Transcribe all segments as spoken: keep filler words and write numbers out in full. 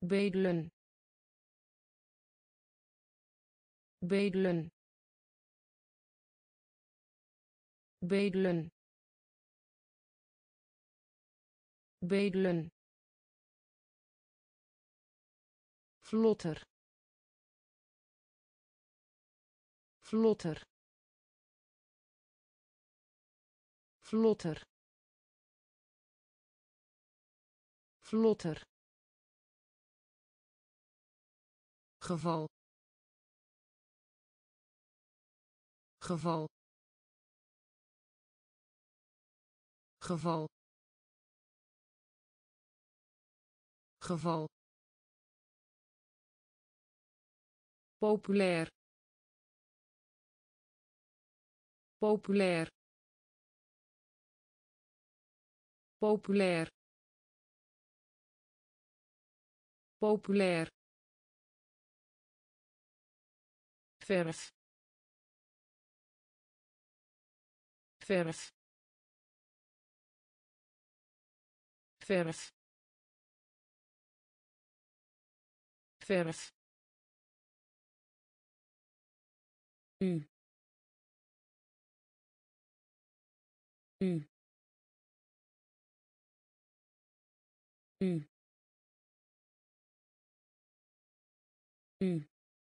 bedelen bedelen bedelen bedelen vlotter vlotter vlotter vlotter geval geval geval geval populair populair populair populair verf verf verf verf u u u u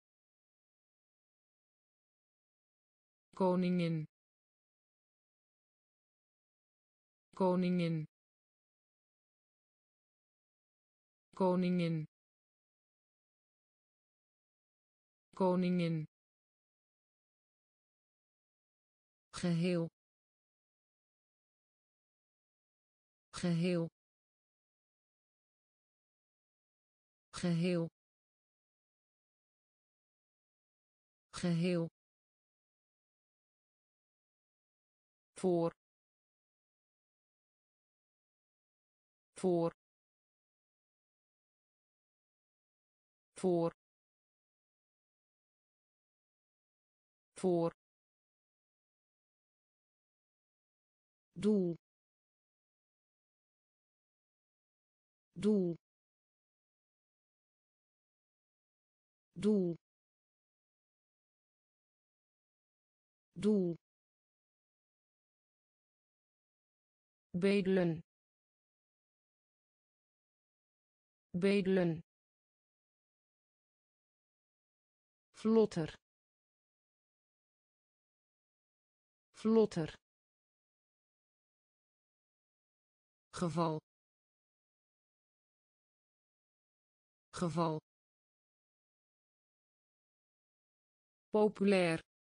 koningin koningin koningin koningin geheel geheel geheel geheel voor voor voor voor doel doel doel doel bedelen bedelen vlotter vlotter geval geval populair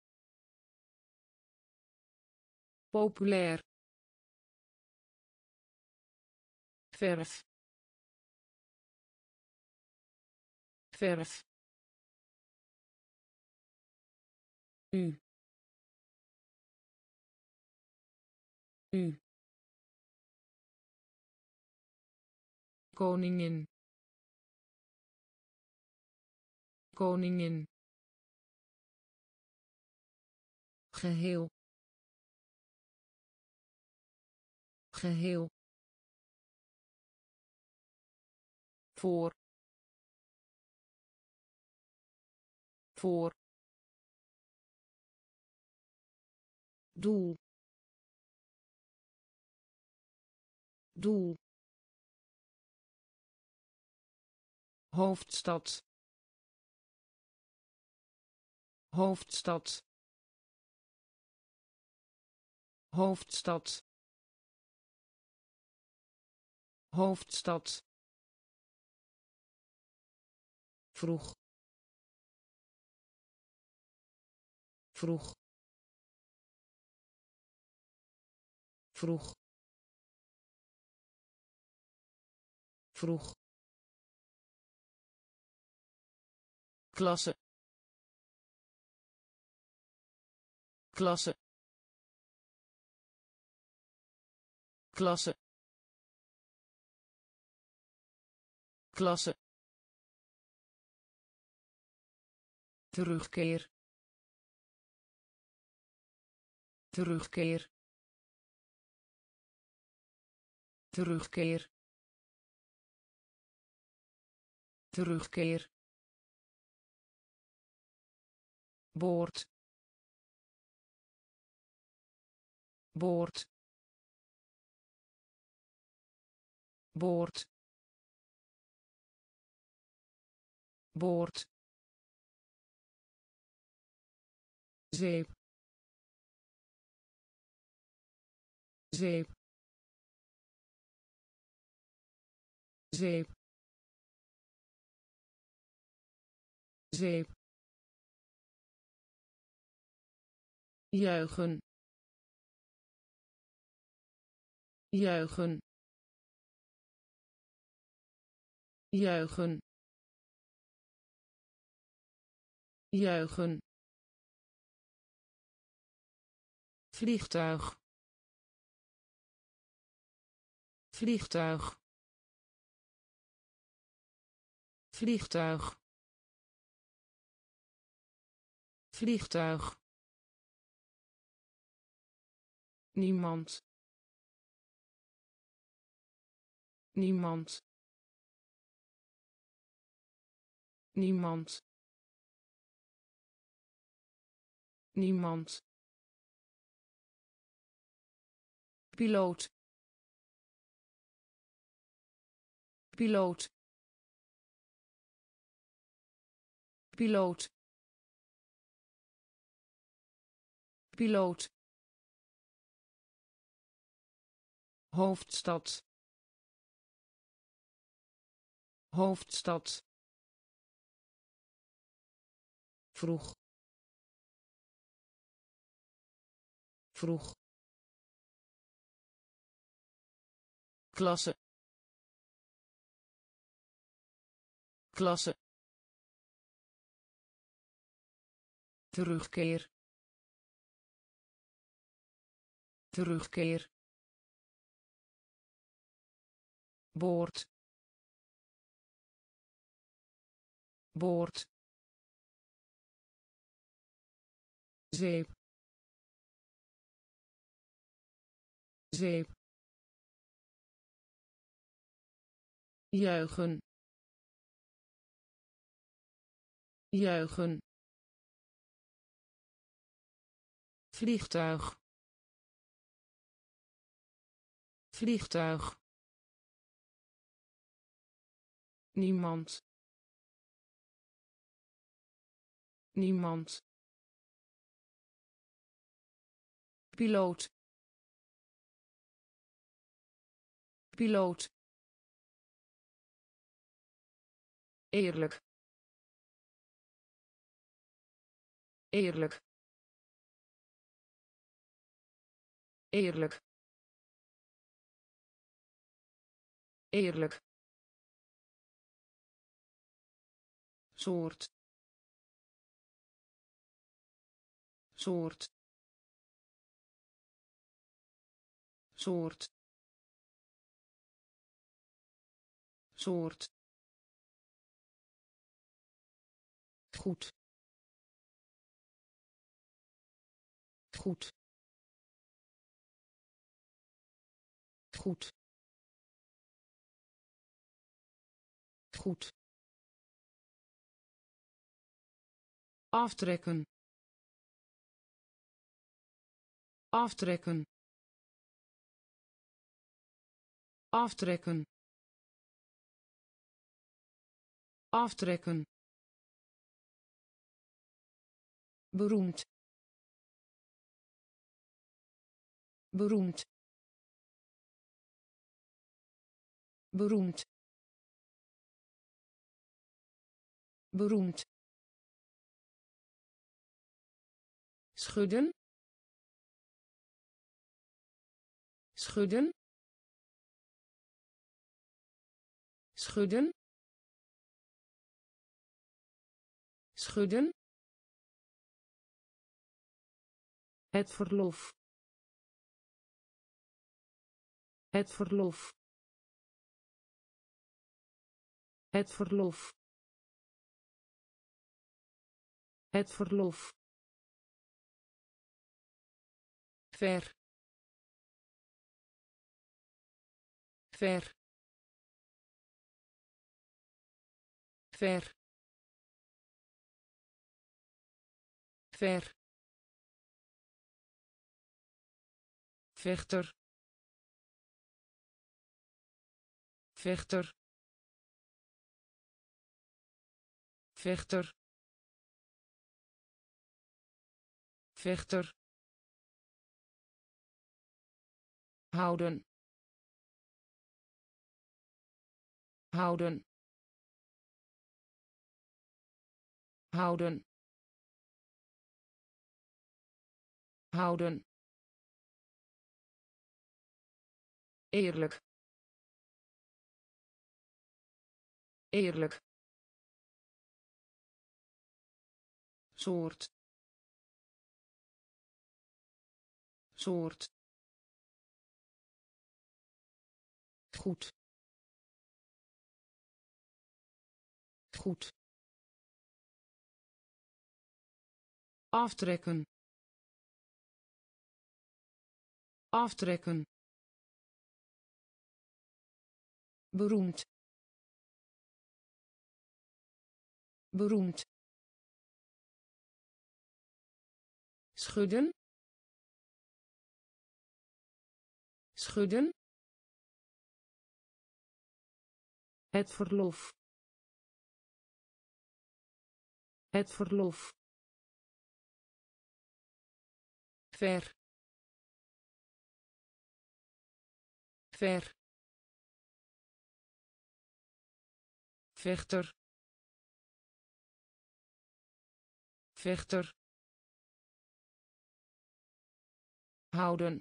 populair verf verf u u koningin koningin geheel geheel voor voor doel doel hoofdstad hoofdstad hoofdstad hoofdstad vroeg vroeg vroeg vroeg klasse klasse klasse klasse terugkeer terugkeer terugkeer terugkeer, boord, boord, boord, boord, zeep, zeep, zeep, zeep, juichen, juichen, juichen, juichen, vliegtuig, vliegtuig, vliegtuig, vliegtuig, niemand, niemand, niemand, niemand, piloot, piloot, piloot, piloot, hoofdstad, hoofdstad, vroeg, vroeg, klasse, klasse, terugkeer, terugkeer, boord, boord, zeep, zeep, juichen, juichen, vliegtuig, vliegtuig, niemand, niemand, piloot, piloot, eerlijk, eerlijk, eerlijk, eerlijk, soort, soort, soort, soort, goed, goed, goed, goed, aftrekken, aftrekken, aftrekken, aftrekken, beroemd, beroemd, beroemd, beroemd, schudden, schudden, schudden, schudden, het verlof, het verlof, het verlof, het verlof, ver, ver, ver ver vechter vechter vechter vechter houden houden houden houden eerlijk eerlijk soort soort goed goed aftrekken aftrekken beroemd beroemd schudden schudden het verlof het verlof ver ver vechter vechter houden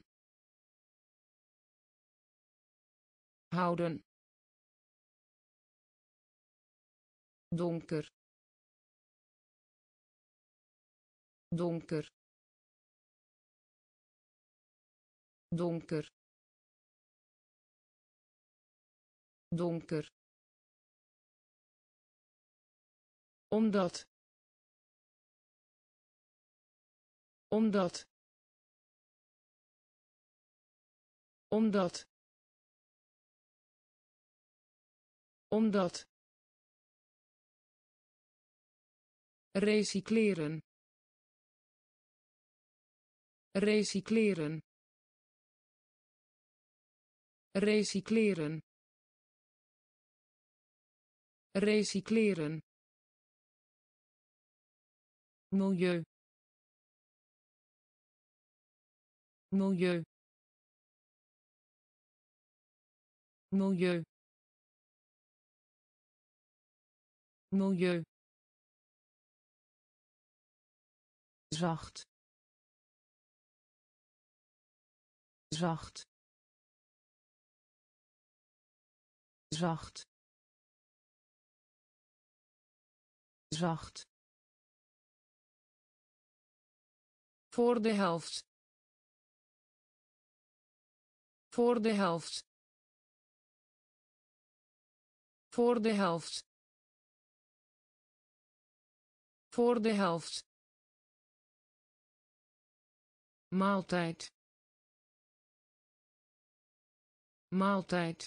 houden donker donker donker donker omdat omdat omdat omdat recycleren recycleren recycleren recycleren milieu milieu milieu milieu zacht zacht zacht zacht voor de helft voor de helft voor de helft voor de helft maaltijd maaltijd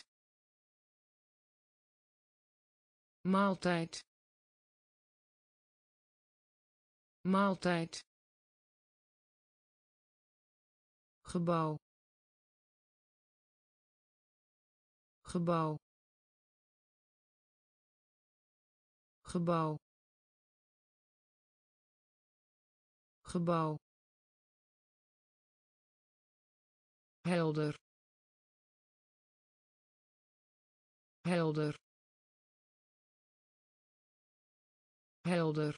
maaltijd maaltijd gebouw gebouw gebouw gebouw helder helder helder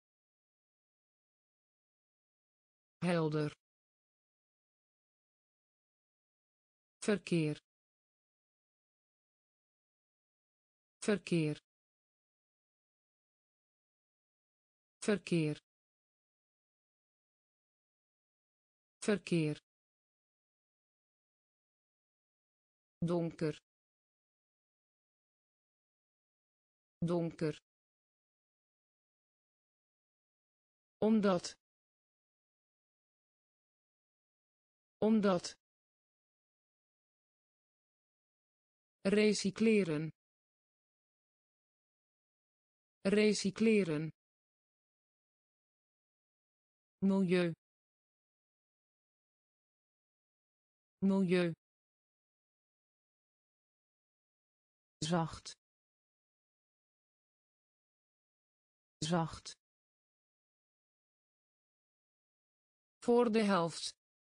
helder verkeer verkeer verkeer verkeer donker donker omdat omdat recycleren recycleren, milieu, milieu, zacht, zacht, voor de helft,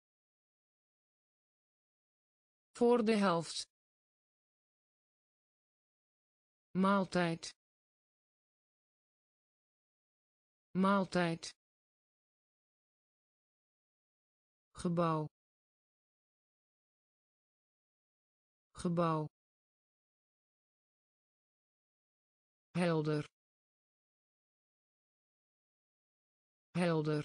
voor de helft, maaltijd, maaltijd, gebouw, gebouw, helder, helder,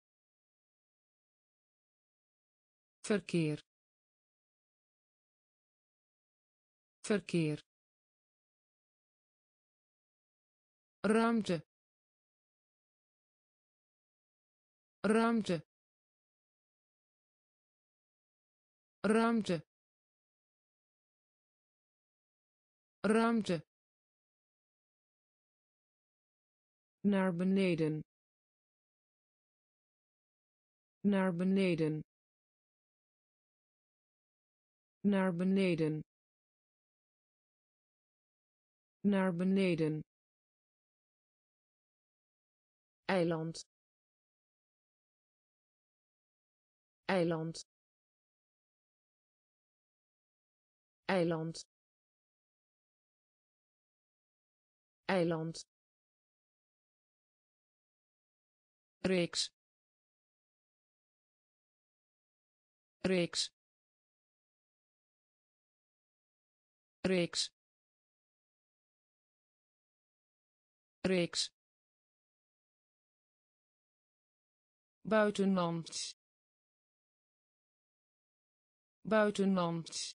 verkeer, verkeer, ruimte, ruimte, ruimte, ruimte, naar beneden, naar beneden, naar beneden, naar beneden, eiland, eiland, eiland, eiland, reeks, reeks, reeks, reeks, buitenland, buitenland,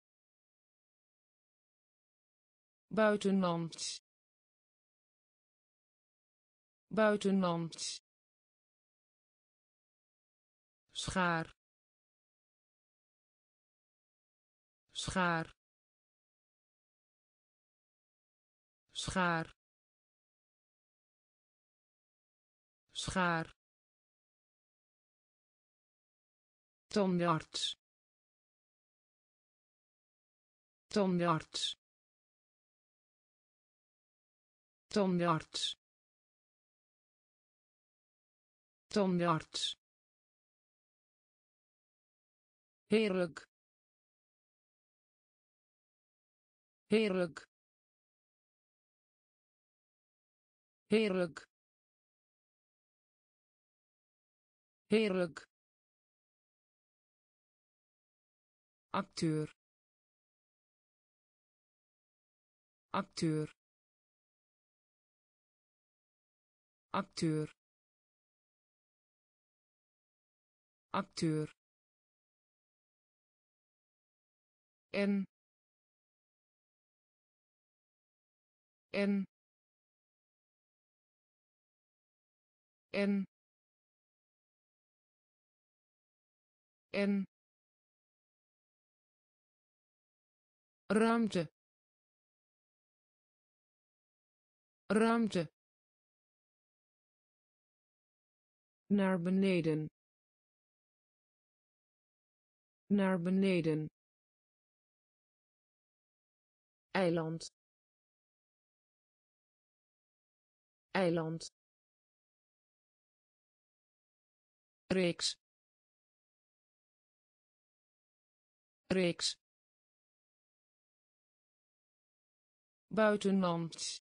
buitenland, buitenland, schaar, schaar, schaar, schaar, tandarts, tandarts, tandarts, tandarts, heerlijk, heerlijk, heerlijk, heerlijk, acteur, acteur, acteur, acteur, en, en, en, en, ruimte, ruimte, naar beneden, naar beneden, eiland, eiland, reeks, reeks, buitenland,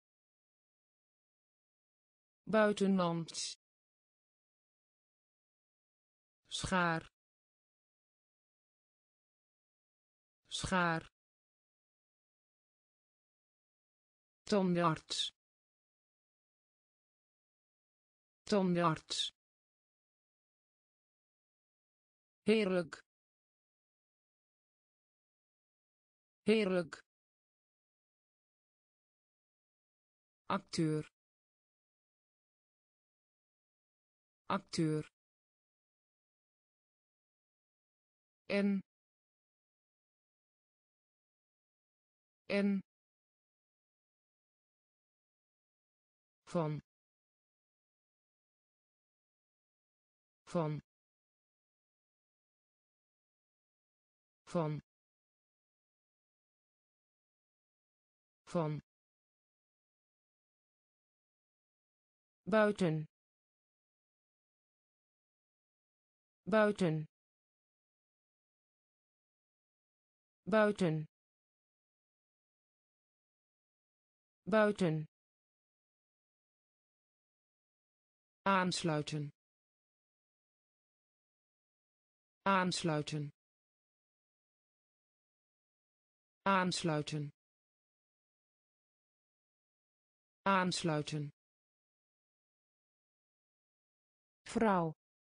buitenland, schaar, schaar, tandarts, tandarts, heerlijk, heerlijk, acteur, acteur, en, en, van van van van buiten buiten buiten buiten aansluiten aansluiten aansluiten aansluiten vrouw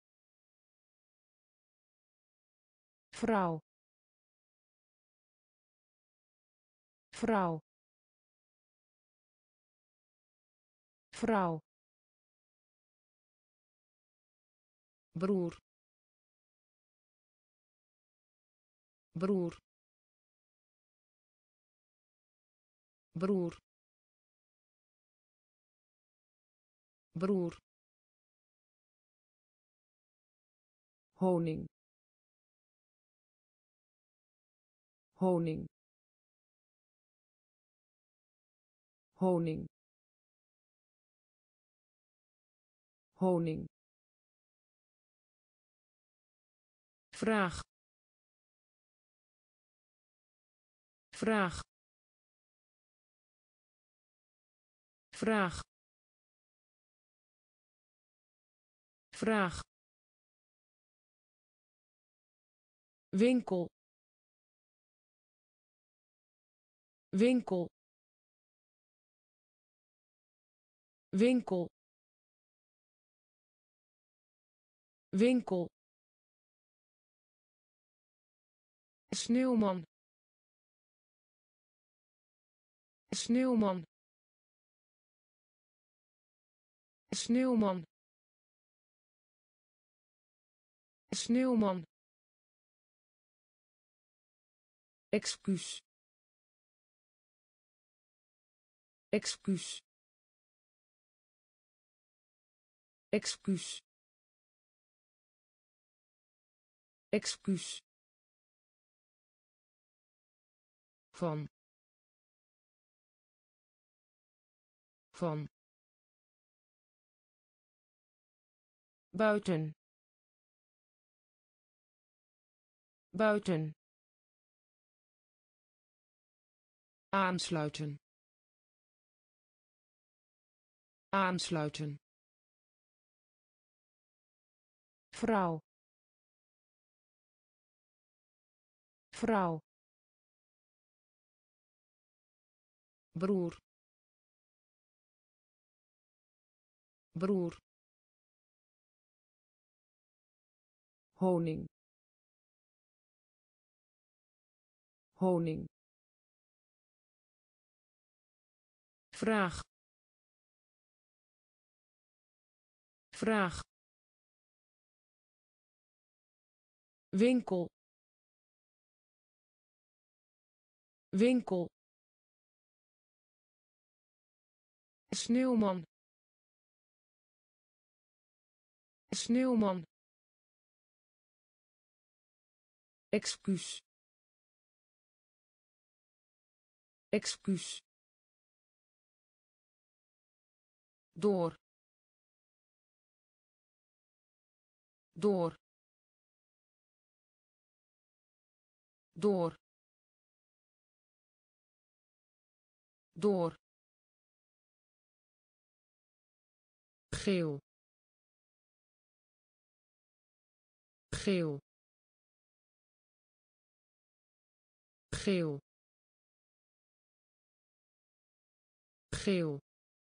vrouw vrouw vrouw broer broer broer broer honing honing honing honing vraag vraag vraag vraag winkel winkel winkel winkel sneeuwman sneeuwman sneeuwman sneeuwman excuus excuus excuus excuus van van buiten buiten aansluiten aansluiten vrouw vrouw broer broer honing honing vraag vraag winkel winkel sneeuwman sneeuwman excuus excuus door door door door geel geel geel geel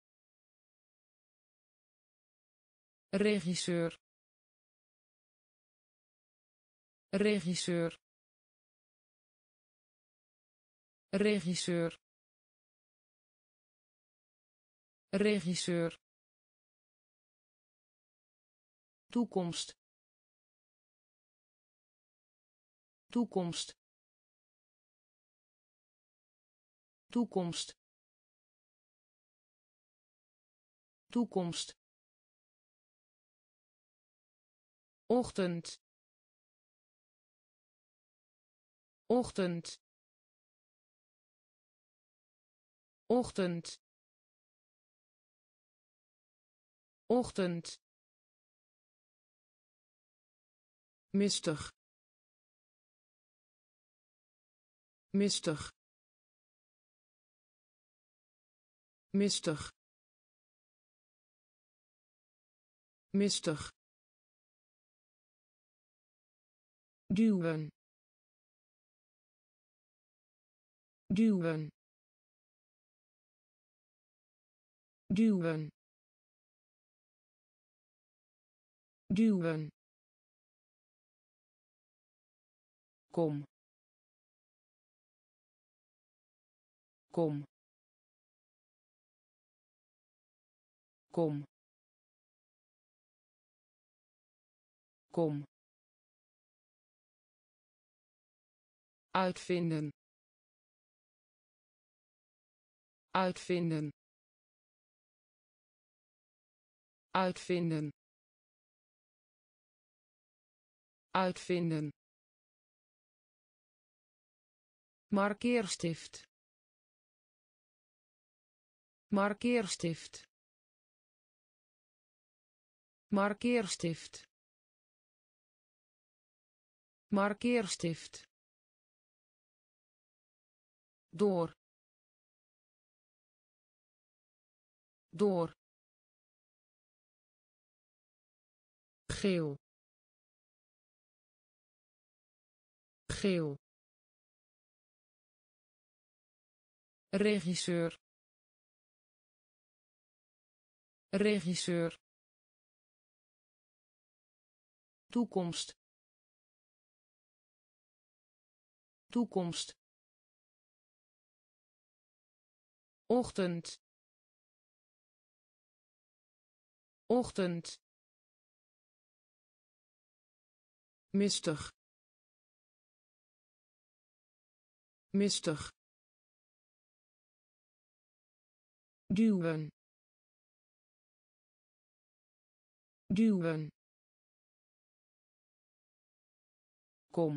regisseur regisseur regisseur regisseur toekomst toekomst toekomst toekomst, ochtend, ochtend, ochtend, ochtend, mistig, mistig, mistig, mistig, duwen, duwen, duwen, duwen, kom, kom, kom, kom, uitvinden, uitvinden, uitvinden, uitvinden, markeerstift, markeerstift, markeerstift, markeerstift, door, door, geel, geel, regisseur, regisseur, toekomst, toekomst, ochtend, ochtend, mistig, mistig, duwen, duwen, kom,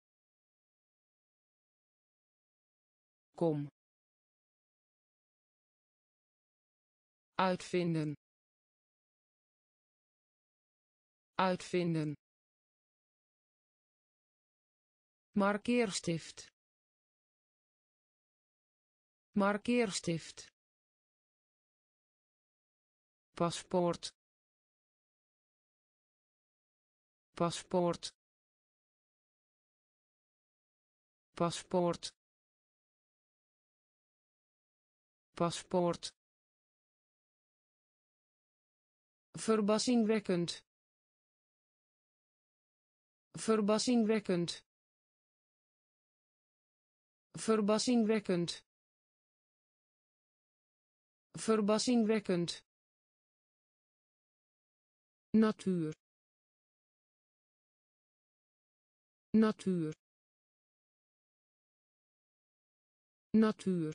kom, uitvinden, uitvinden, markeerstift, markeerstift, paspoort, paspoort, paspoort, paspoort, verbazingwekkend, verbazingwekkend, verbazingwekkend, verbazingwekkend, natuur, natuur, natuur,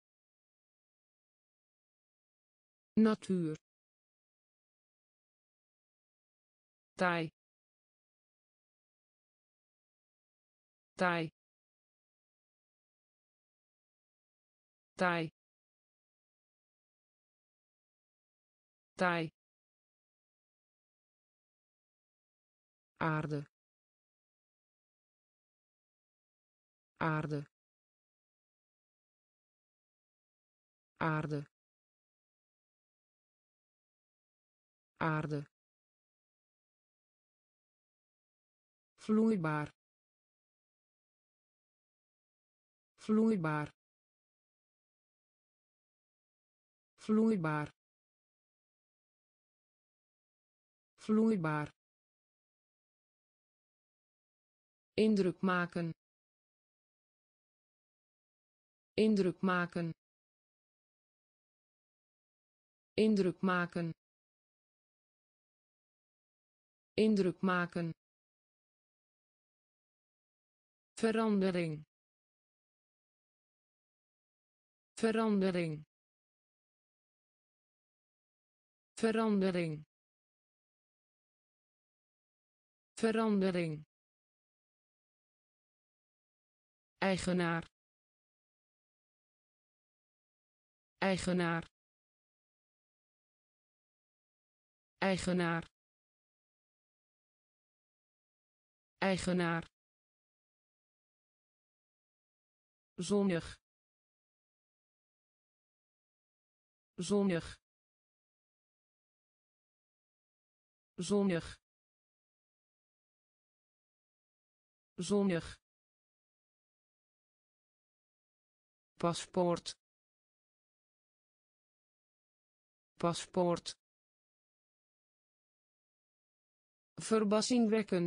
natuur, taai, taai, taai, taai, aarde, aarde, aarde, aarde, vloeibaar, vloeibaar, vloeibaar, vloeibaar, indruk maken, indruk maken, indruk maken, indruk maken, verandering, verandering, verandering verandering eigenaar eigenaar eigenaar eigenaar zonnig zonnig zonnig zonnig paspoort paspoort verbazingwekkend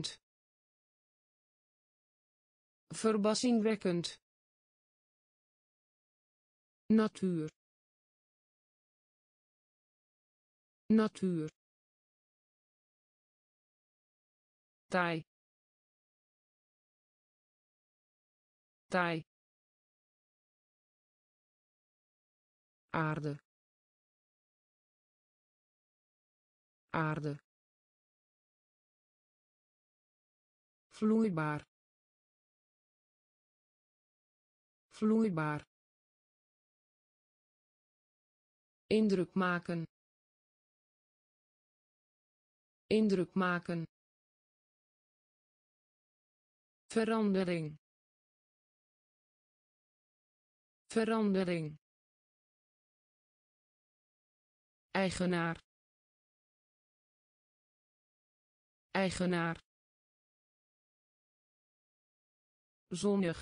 verbazingwekkend natuur natuur taai taai aarde aarde vloeibaar vloeibaar indruk maken indruk maken verandering verandering eigenaar eigenaar zonnig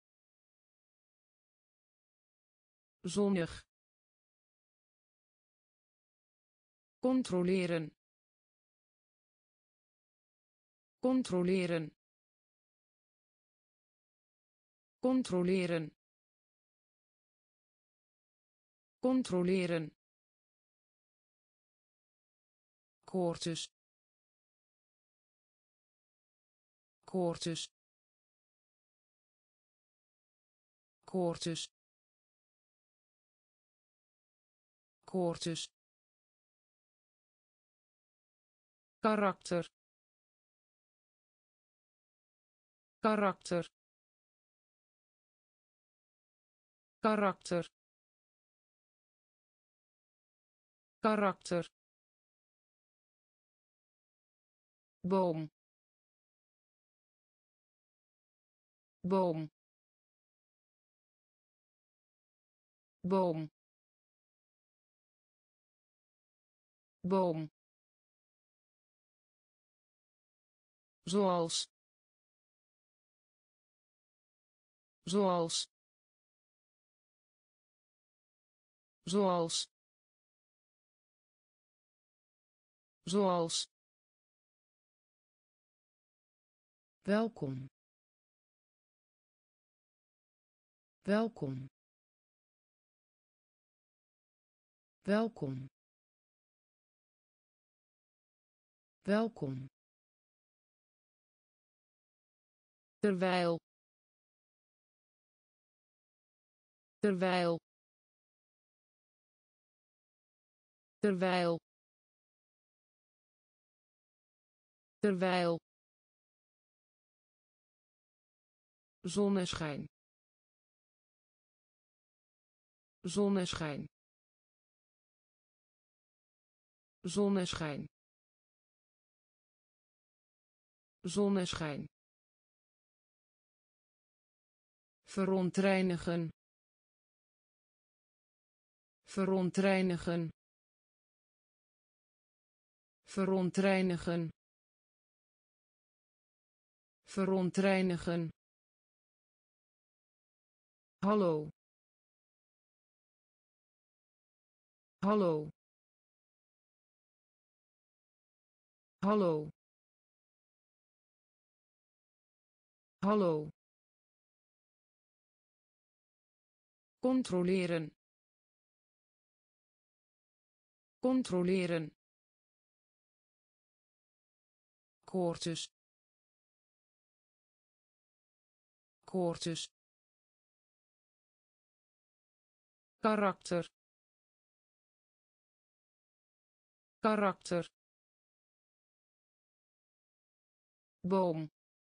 zonnig controleren controleren controleren controleren koortjes koortjes koortjes koortjes karakter karakter karakter karakter boom boom boom boom zoals zoals zoals zoals welkom welkom welkom welkom terwijl terwijl terwijl terwijl zonneschijn zonneschijn zonneschijn zonneschijn verontreinigen verontreinigen verontreinigen verontreinigen hallo hallo hallo hallo controleren controleren koortjes koortjes karakter karakter, boom,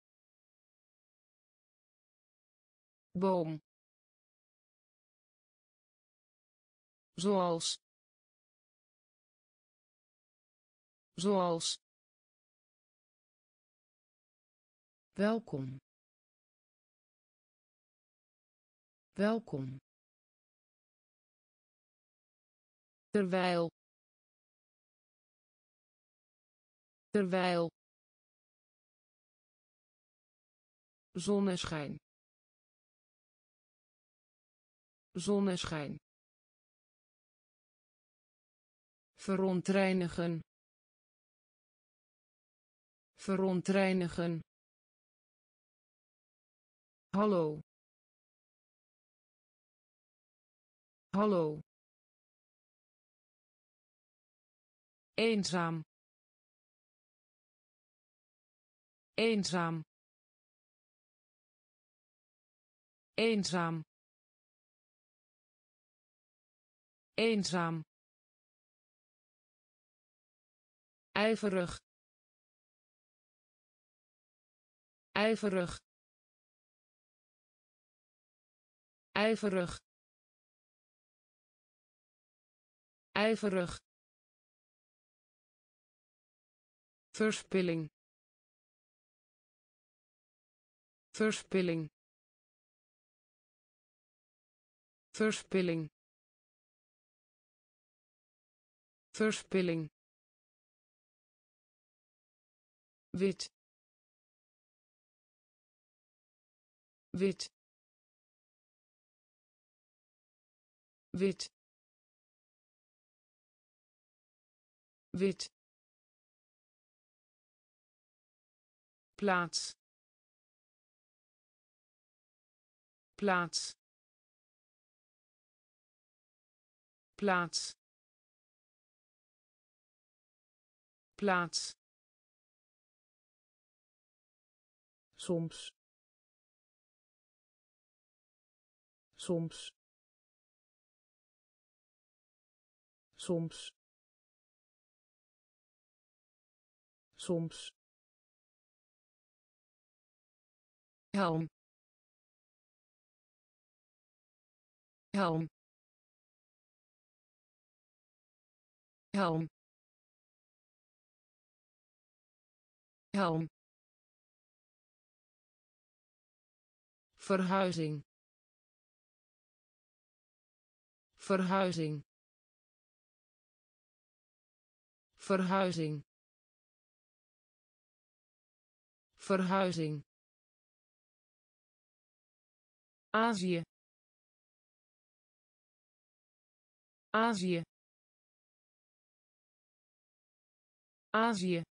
boom, zoals, zoals, welkom, welkom, terwijl, terwijl, zonneschijn, zonneschijn, verontreinigen, verontreinigen, hallo, hallo, eenzaam, eenzaam, eenzaam, eenzaam, ijverig, ijverig, ijverig, ijverig, verspilling, verspilling, verspilling, verspilling, wit, wit, wit, wit, plaats, plaats, plaats, plaats, soms, soms, soms, soms, helm, helm, helm, helm, verhuizing, verhuizing, verhuizing, verhuizing, Azië, Azië, Azië,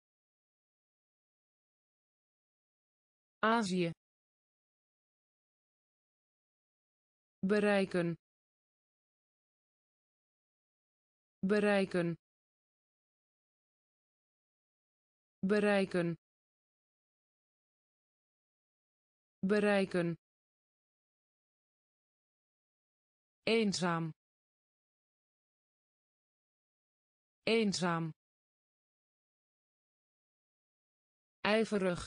Azië, bereiken, bereiken, bereiken, bereiken, eenzaam, eenzaam, ijverig,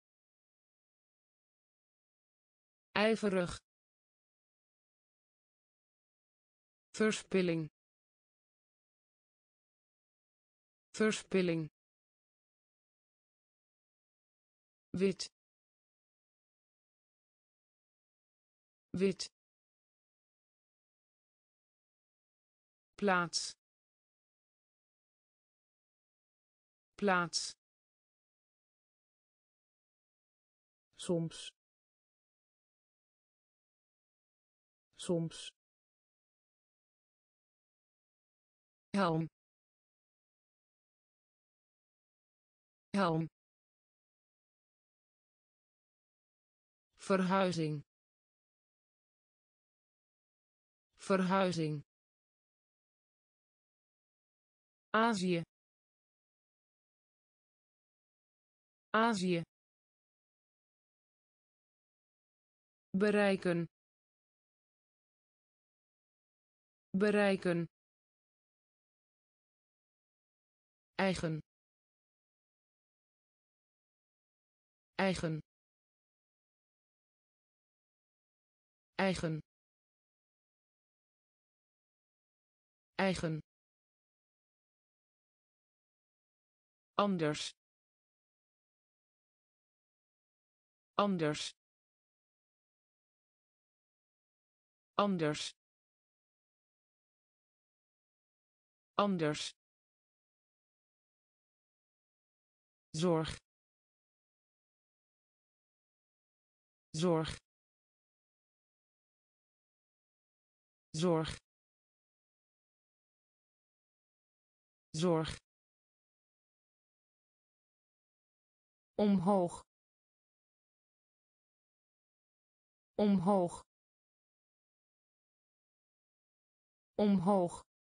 ijverig, verspilling, verspilling, wit, wit, plaats, plaats, soms, soms, helm, helm, verhuizing, verhuizing, Azië, Azië, bereiken, bereiken, eigen eigen eigen eigen anders anders anders anders zorg zorg zorg zorg omhoog omhoog omhoog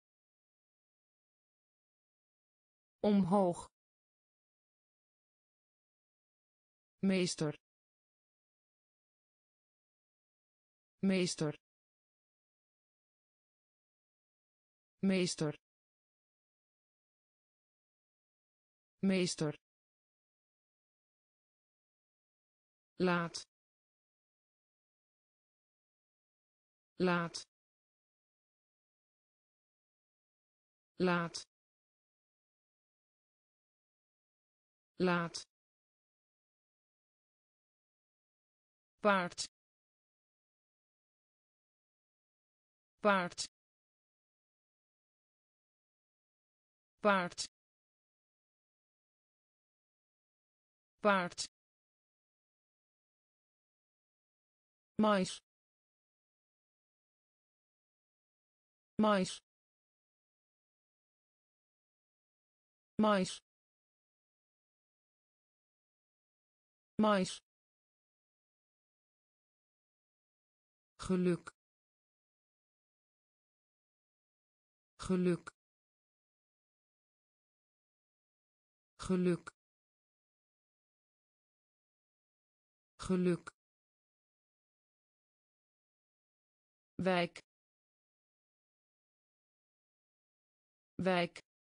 omhoog meester meester meester meester laat laat laat laat paard paard paard paard mais mais mais mais geluk geluk geluk geluk wijk wijk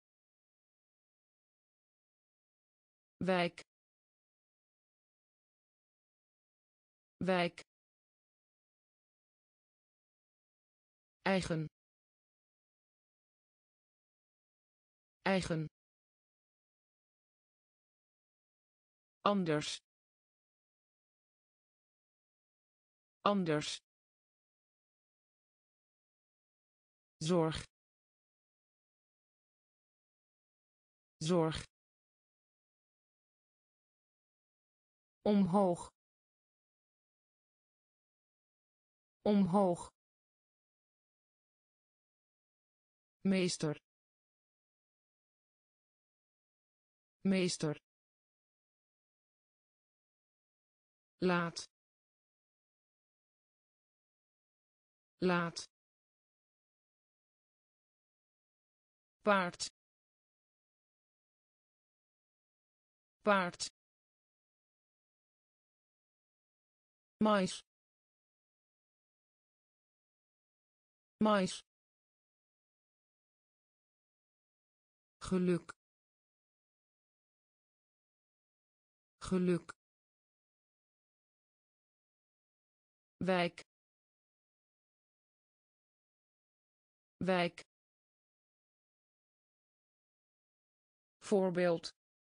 wijk wijk eigen eigen anders anders zorg zorg omhoog omhoog meester meester laat laat paard paard mais mais geluk geluk wijk wijk voorbeeld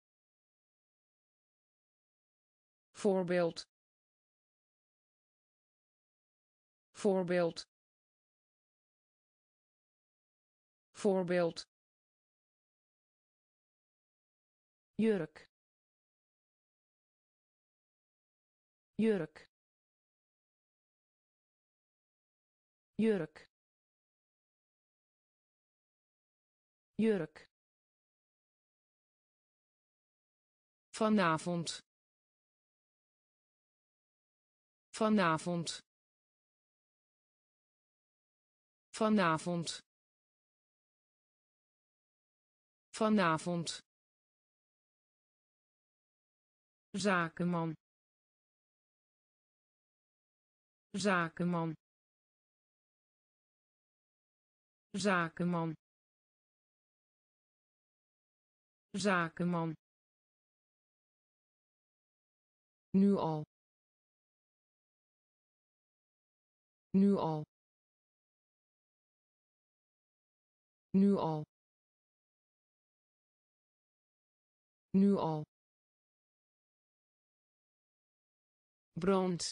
voorbeeld voorbeeld voorbeeld jurk jurk jurk jurk vanavond vanavond vanavond vanavond zakenman zakenman zakenman zakenman, nu al, nu al, nu al, nu al, brand,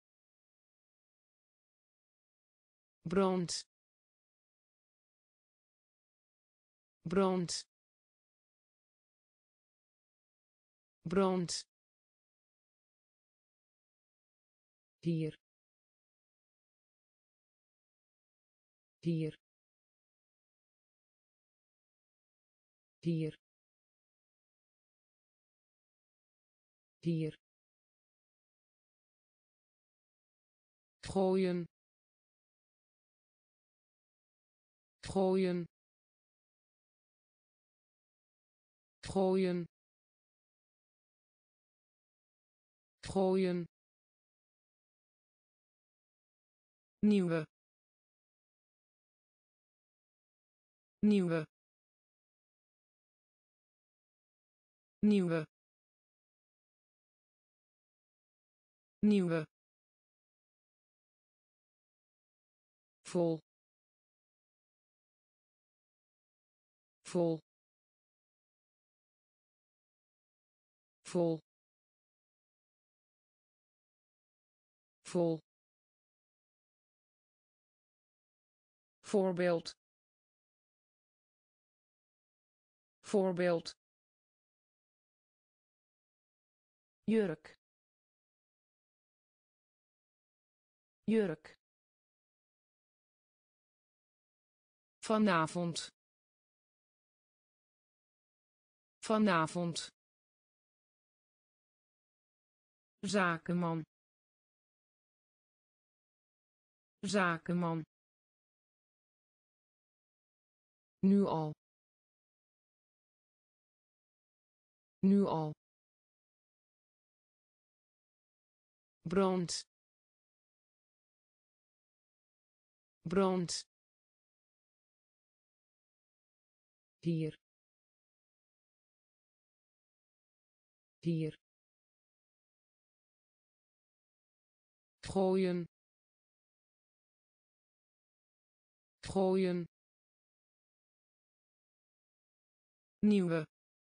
brand, brand, brand, hier, hier, hier, hier, gooien, gooien, gooien, gooien, nieuwe, nieuwe, nieuwe, nieuwe, vol, vol, vol, vol, voorbeeld, voorbeeld, jurk, jurk, vanavond, vanavond, zakenman, zakenman, nu al, nu al, brand, brand, hier, hier, gooien, gooien, nieuwe,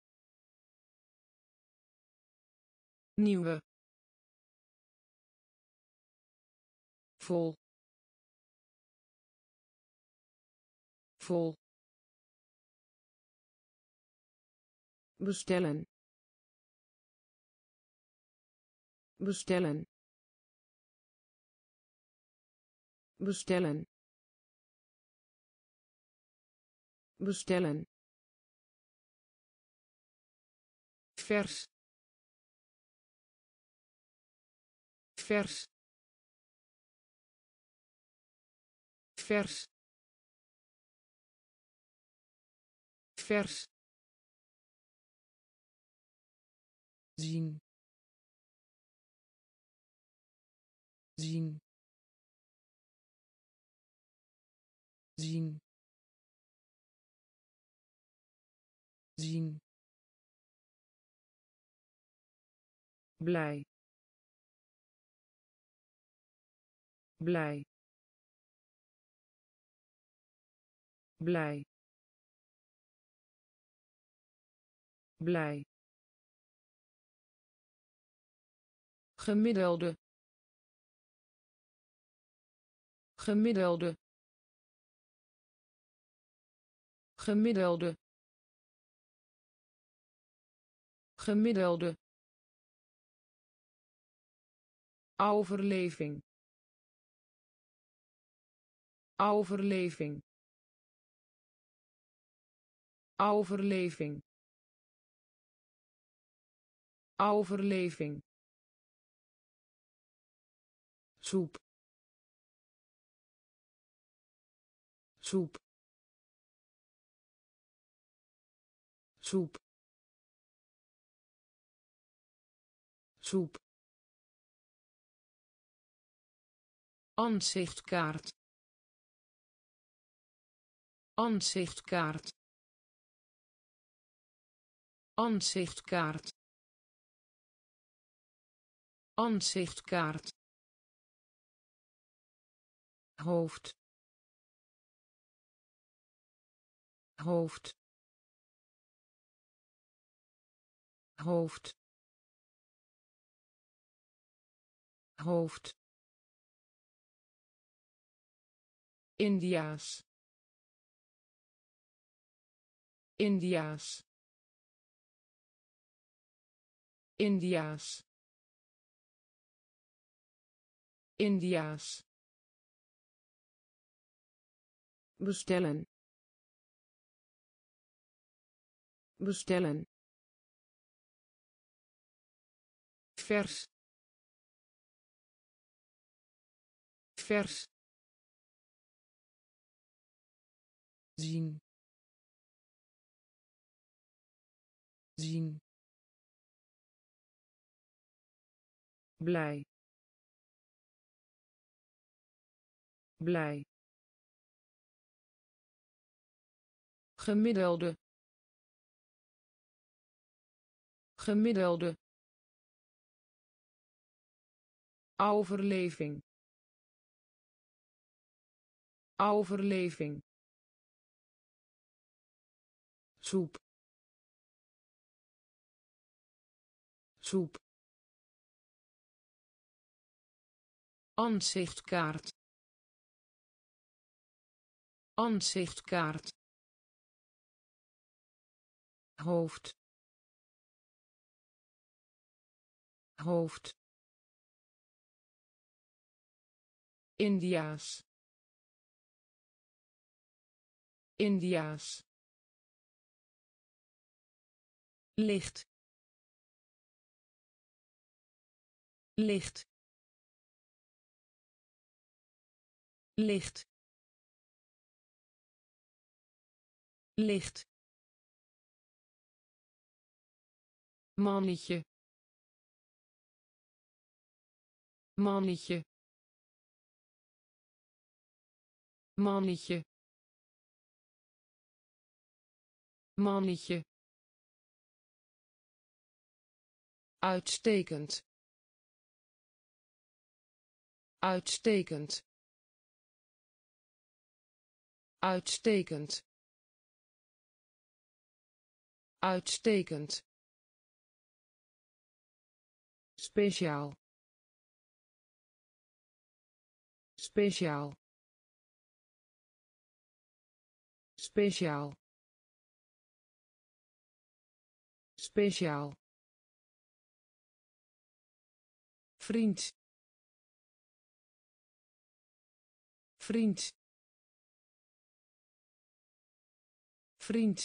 nieuwe, vol, vol, bestellen, bestellen, bestellen, bestellen, vers, vers, vers, vers, zien, zien, zien, zien, blij, blij, blij, blij, gemiddelde, gemiddelde, gemiddelde, gemiddelde, overleving, overleving, overleving, overleving, soep, soep, soep, soep, aanzichtkaart, aanzichtkaart, Ansichtkaart. Ansichtkaart. Hoofd. Hoofd. Hoofd. Hoofd. Indiaas. Indiaas. Indiaas. Indiaas. Bestellen. Bestellen. Vers. Vers. Zien. Zien. Blij. Blij. Gemiddelde. Gemiddelde. Overleving. Overleving. Soep. Soep. Ansichtkaart. Ansichtkaart. Hoofd. Hoofd. Indiaas. Indiaas. Licht. Licht. Licht. Licht. Mannetje. Mannetje. Mannetje. Mannetje. Uitstekend. Uitstekend. Uitstekend. Uitstekend. Speciaal. Speciaal. Speciaal. Speciaal. Vriend. Vriend. Vriend.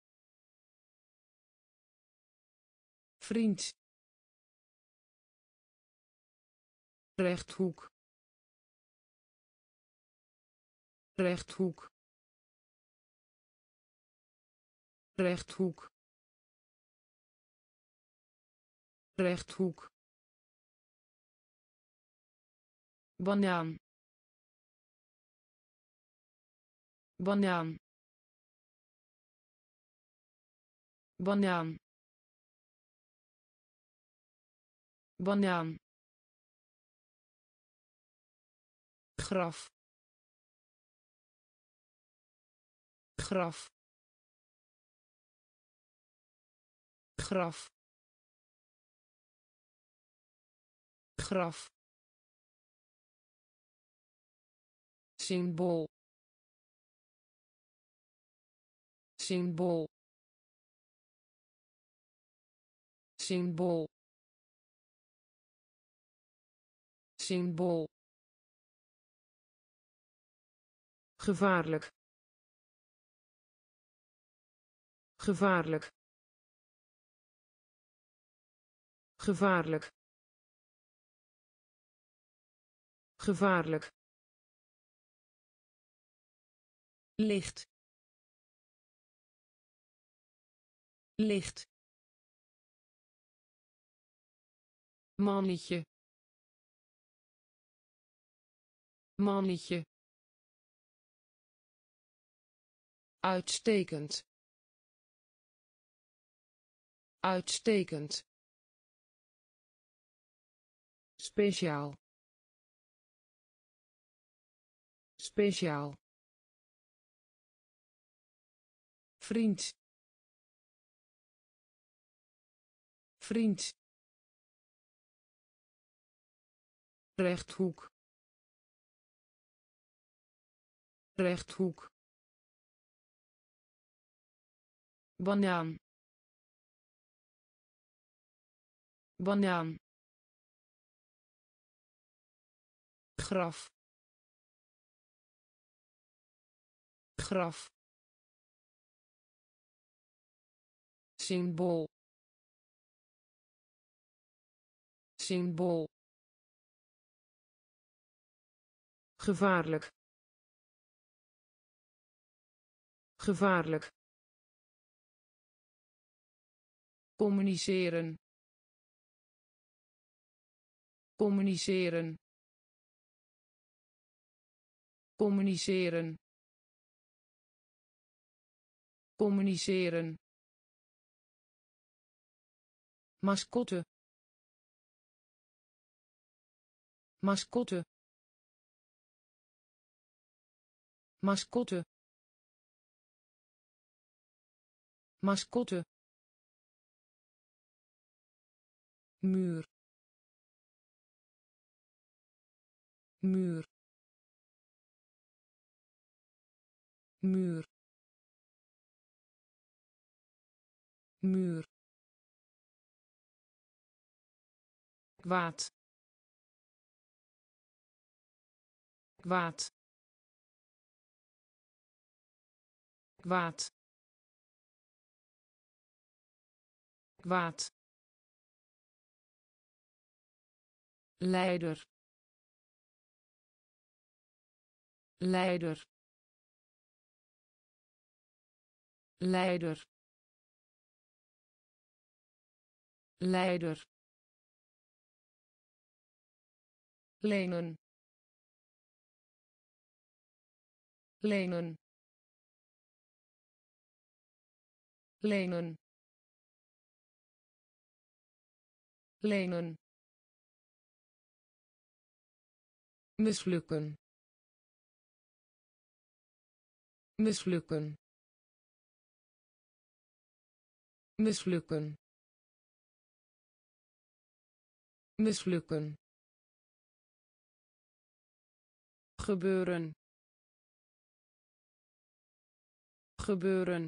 Vriend. Rechthoek. Rechthoek. Rechthoek. Rechthoek. Banaan. Banaan. Banaan. Banaan. Graf. Graf. Graf. Graf. Symbool. Symbool. Symbool. Symbool. Gevaarlijk. Gevaarlijk. Gevaarlijk. Gevaarlijk. Licht. Licht. Mannetje. Mannetje. Uitstekend. uitstekend, speciaal, speciaal, vriend, vriend, rechthoek, rechthoek, banaan, banaan, graf, graf, symbool, symbool, gevaarlijk, gevaarlijk, communiceren, communiceren, communiceren, communiceren, mascotte, mascotte, mascotte, mascotte, muur, muur, muur, muur, kwaad, kwaad, kwaad, kwaad, leider, leider, leider, leider, lenen, lenen, lenen, lenen, mislukken, mislukken, mislukken, mislukken, gebeuren, gebeuren,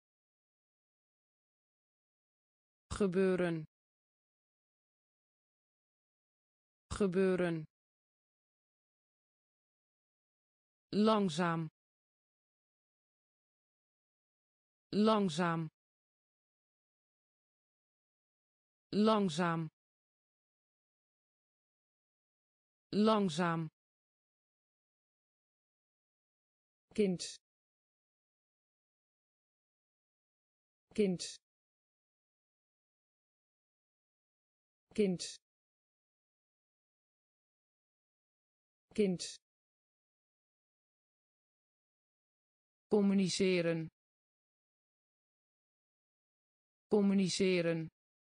gebeuren, gebeuren, langzaam, langzaam, langzaam, langzaam, kind, kind, kind, kind, communiceren, communiceren,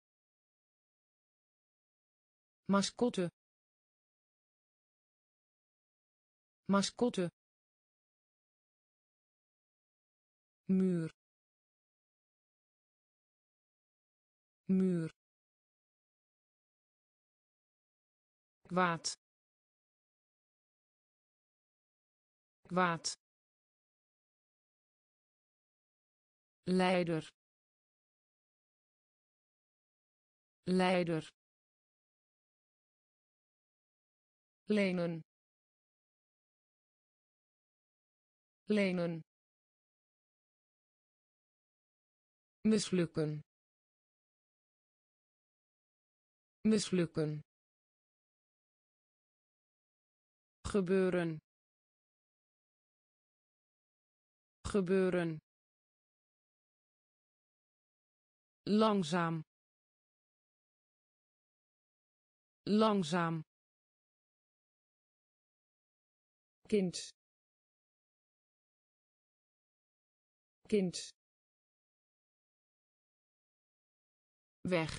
mascotte, mascotte, muur, muur, kwaad, kwaad, leider, leider, lenen, lenen, mislukken, mislukken, gebeuren, gebeuren, langzaam, langzaam, kind, kind, weg,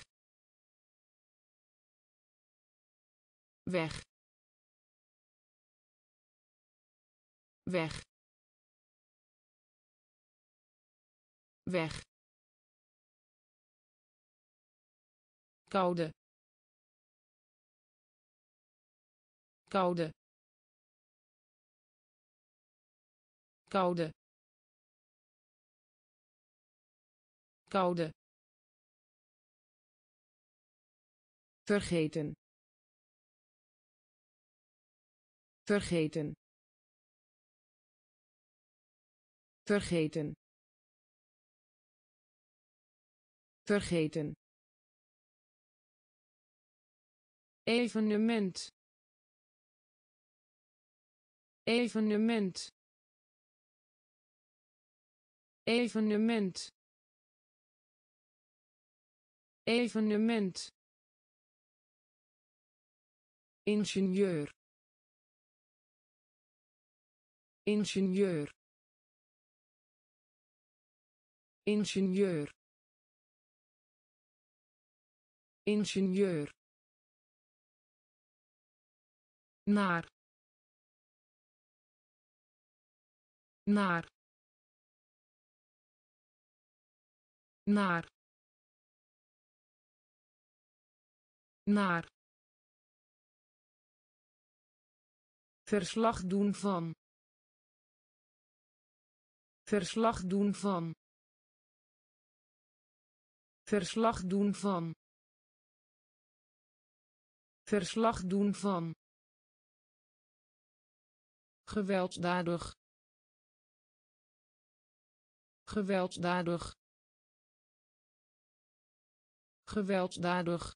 weg, weg, weg, koude, koude, koude, koude, vergeten, vergeten, vergeten, vergeten, evenement, evenement, evenement, evenement, ingenieur, ingenieur, ingenieur, ingenieur, naar, naar, naar, naar, verslag doen van, verslag doen van, verslag doen van, verslag doen van, gewelddadig, gewelddadig, gewelddadig,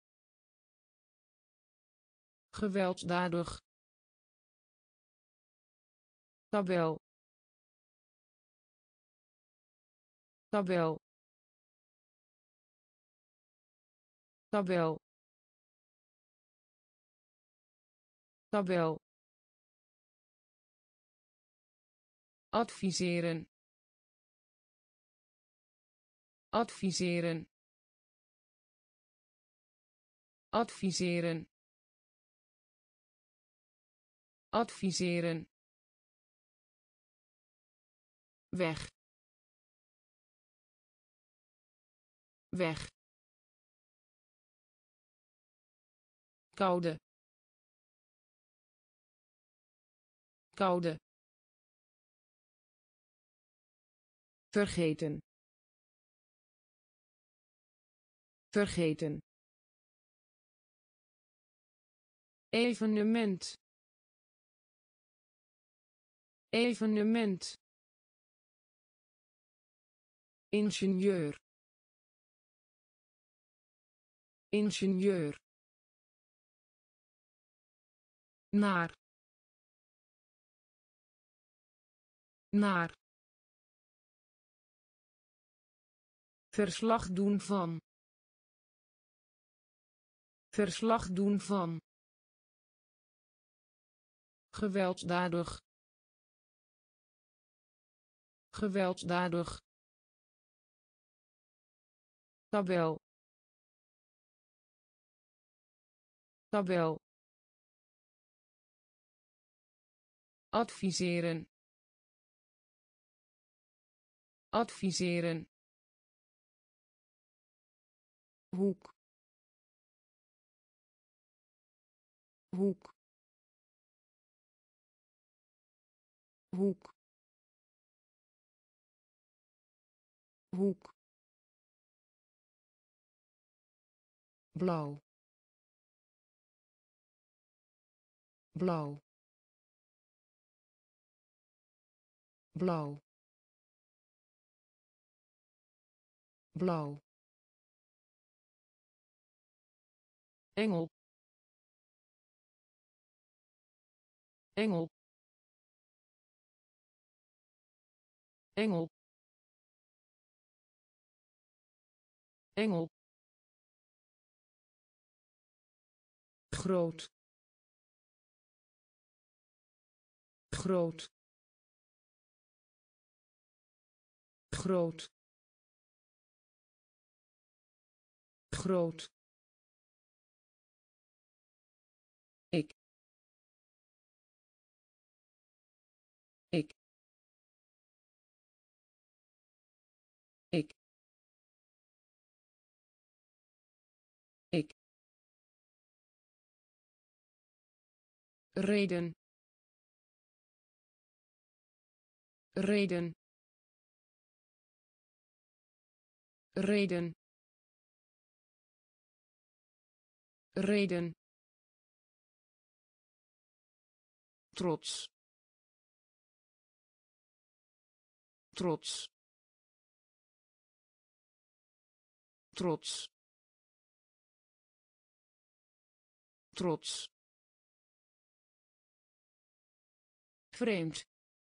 gewelddadig, tabel, tabel, tabel, tabel, adviseren, adviseren, adviseren, adviseren, weg, weg, koude, koude, vergeten, vergeten, evenement, evenement, ingenieur, ingenieur, naar, naar, verslag doen van, verslag doen van, gewelddadig, gewelddadig, tabel, tabel, adviseren, adviseren, hoek, hoek, hoek, hoek, blauw, blauw, blauw, blauw, engel, engel, engel, engel, groot, groot, groot, groot, ik, ik, ik, ik, reden, reden, reden, reden, trots, trots, trots, trots, vreemd,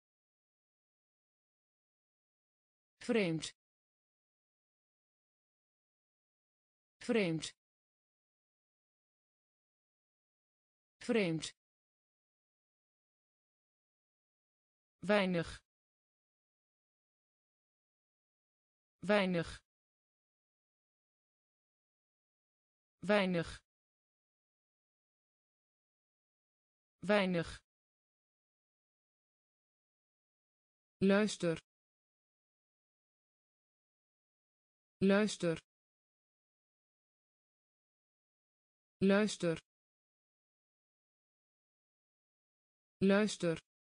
vreemd, vreemd, vreemd, weinig, weinig, weinig, weinig, luister, luister, luister, luister,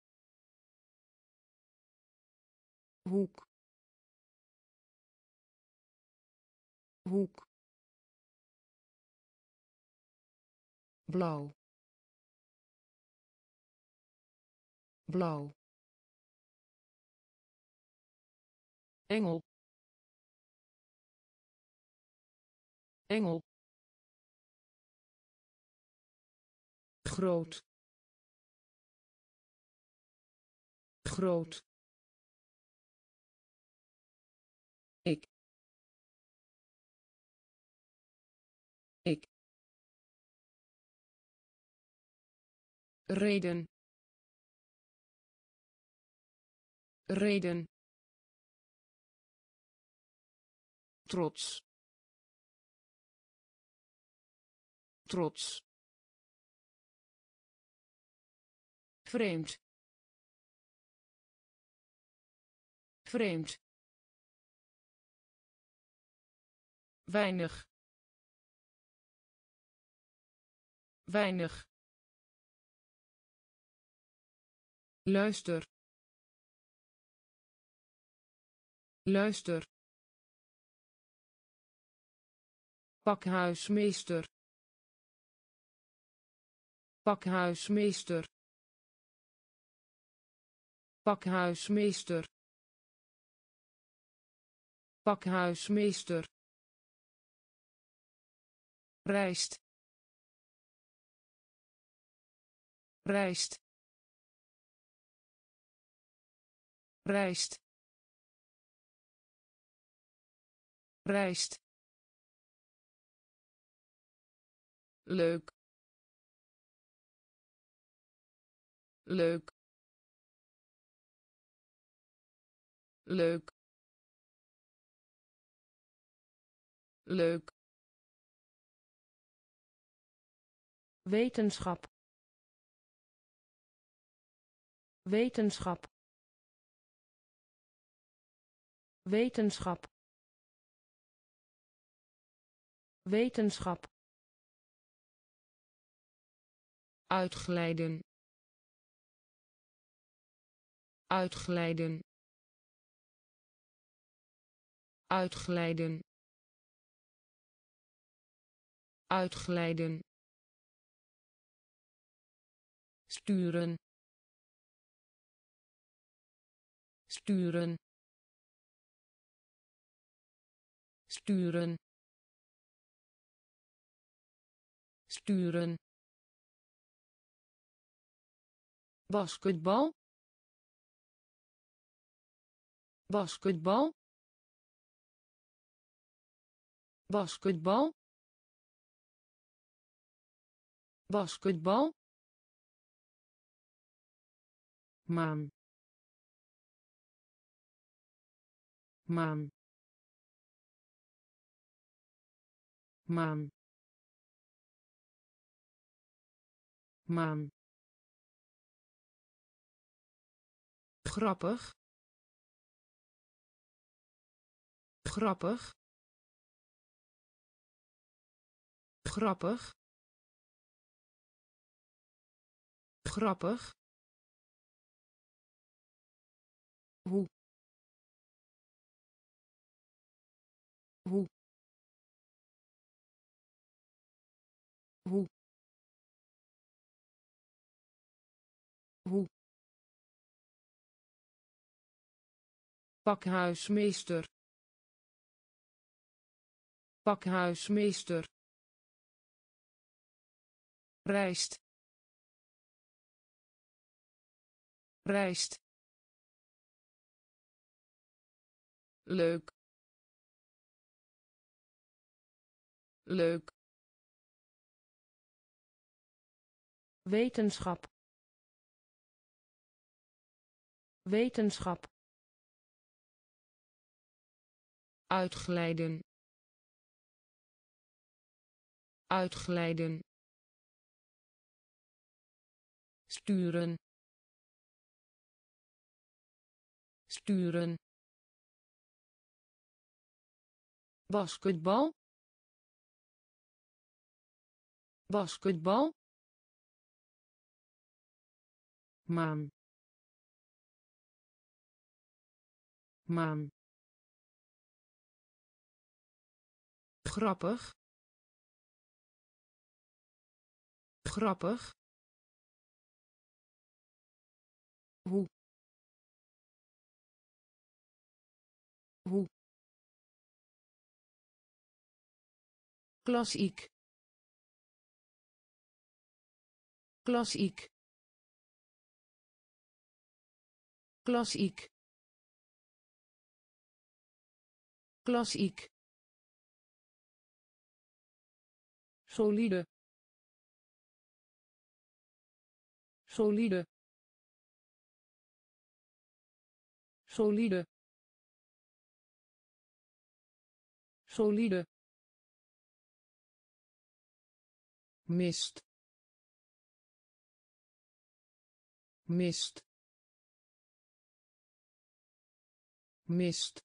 hoek, hoek, blauw, blauw, engel, engel, groot, groot, ik, ik, reden, reden, trots, trots, vreemd, vreemd, weinig, weinig, luister, luister, pakhuismeester, pakhuismeester, pakhuismeester, pakhuismeester, rijst, rijst, rijst, rijst, leuk, leuk, leuk, leuk, wetenschap, wetenschap, wetenschap, wetenschap, uitglijden, uitglijden, uitglijden, uitglijden, sturen, sturen, sturen, sturen, basketbal, basketbal, basketbal, basketbal, maan, maan, maan maan grappig grappig grappig grappig hoe hoe hoe hoe pakhuismeester pakhuismeester rijst rijst leuk leuk wetenschap wetenschap uitglijden uitglijden sturen sturen basketbal basketbal maan maan grappig grappig hoe hoe klassiek klassiek klassiek klassiek solide solide solide solide mist mist mist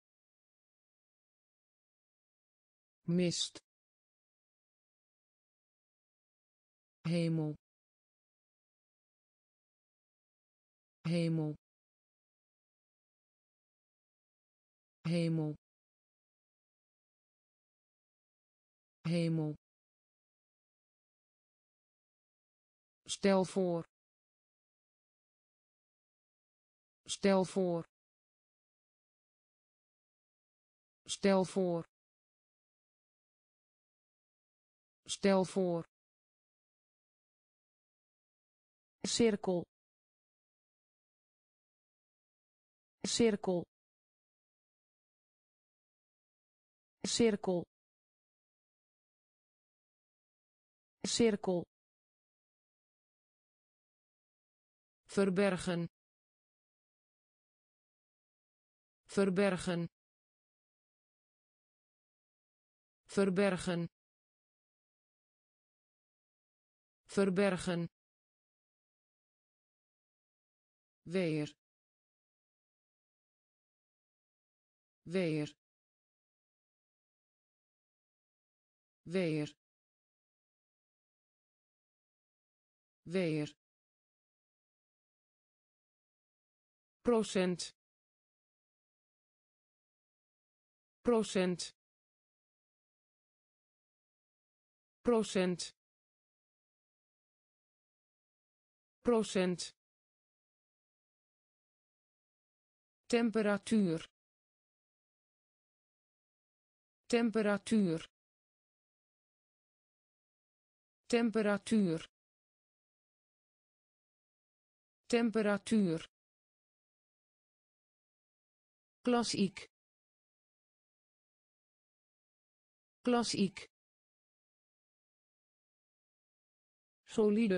mist hemel hemel hemel hemel stel voor stel voor stel voor stel voor cirkel cirkel cirkel cirkel verbergen verbergen verbergen verbergen weer weer weer weer procent procent procent procent temperatuur temperatuur temperatuur temperatuur klassiek klassiek solide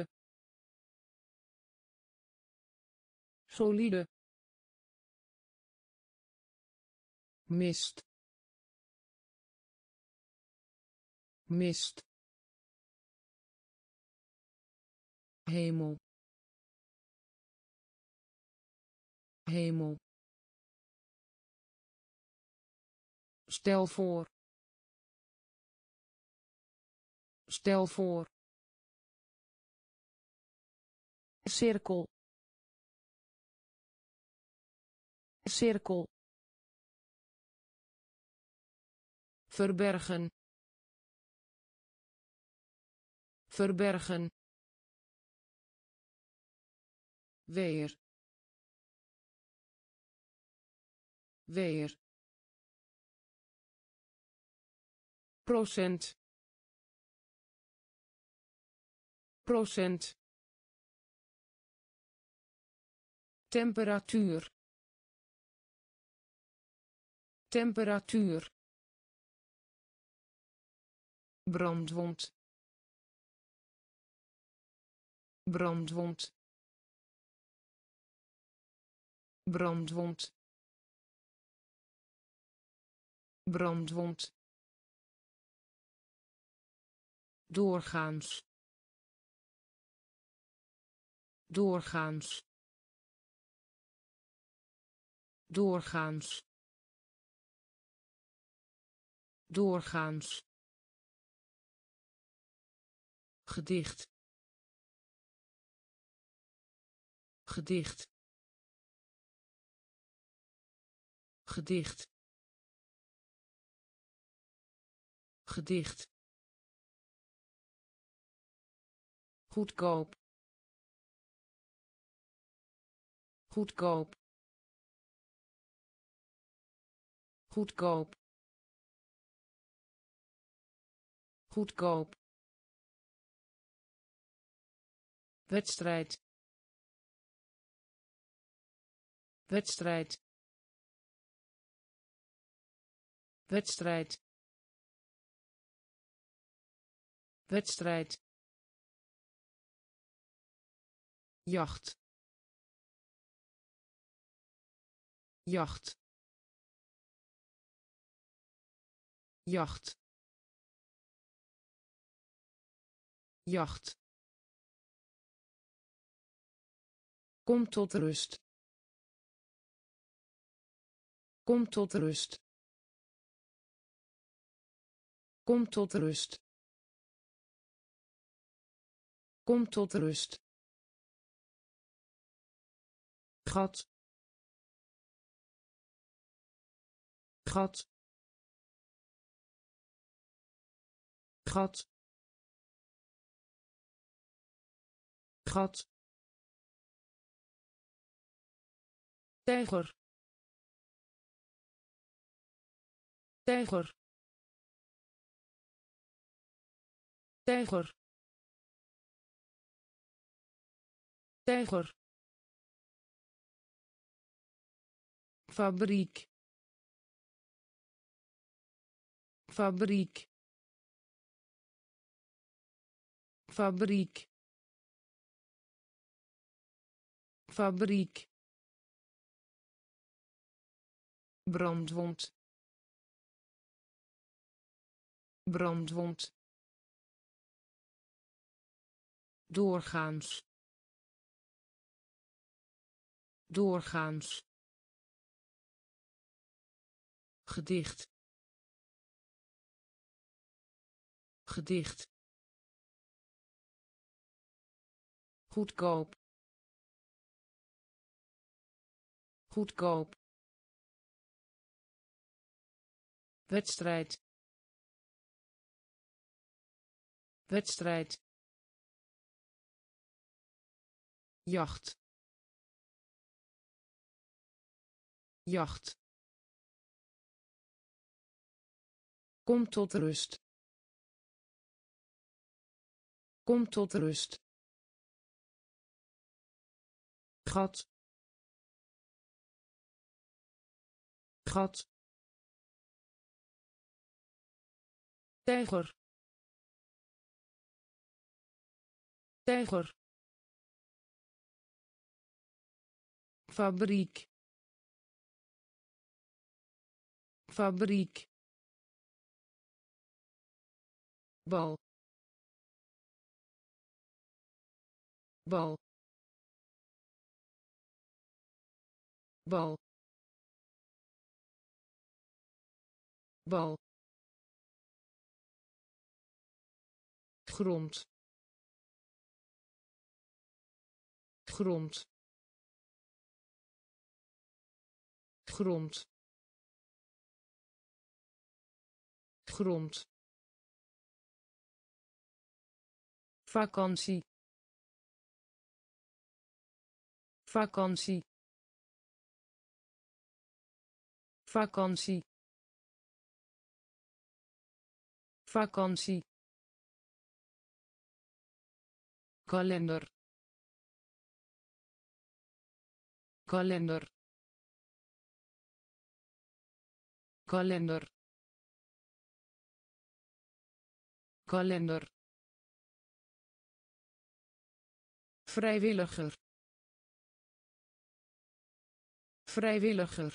solide mist mist, hemel, hemel, stel voor, stel voor, cirkel, cirkel, verbergen, verbergen, weer, weer, procent, procent, temperatuur, temperatuur, brandwond, brandwond, brandwond, brandwond, doorgaans, doorgaans, doorgaans, doorgaans, gedicht, gedicht, gedicht, gedicht, goedkoop, goedkoop, goedkoop, goedkoop, wedstrijd, wedstrijd, wedstrijd, wedstrijd, jacht, jacht, jacht, jacht, kom tot rust, kom tot rust, kom tot rust, kom tot rust, gat, gat, gat, gat, tijger, tijger, tijger, tijger, fabriek, fabriek, fabriek, fabriek, brandwond, brandwond, doorgaans, doorgaans, gedicht, gedicht, goedkoop, goedkoop, wedstrijd, wedstrijd, jacht, jacht, kom tot rust, kom tot rust, gat, gat, tijger, tijger, fabriek, fabriek, bal bal bal bal grond grond grond grond vakantie vakantie vakantie vakantie kalender kalender kalender kalender vrijwilliger vrijwilliger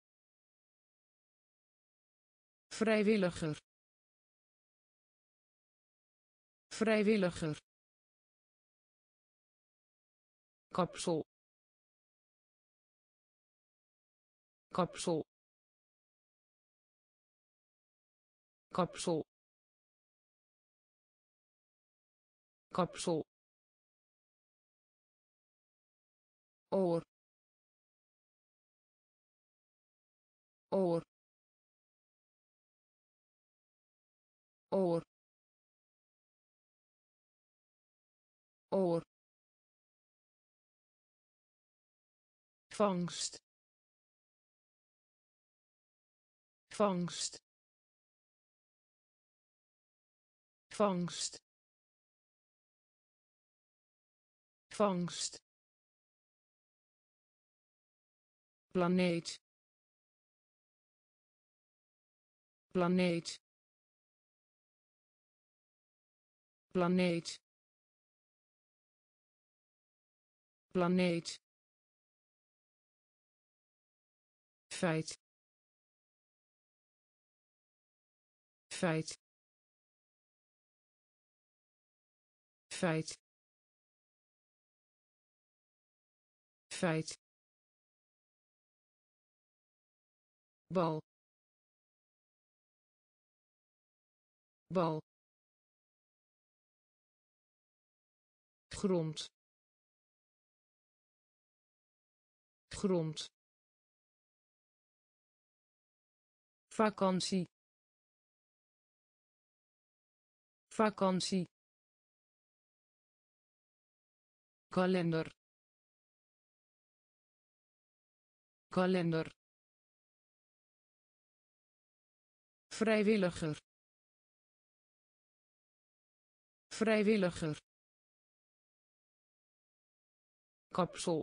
vrijwilliger vrijwilliger kapsel kapsel kapsel kapsel oor oor oor oor vangst vangst vangst vangst planeet planeet planeet planeet feit feit feit feit bal bal grond grond vakantie vakantie kalender kalender vrijwilliger vrijwilliger kapsel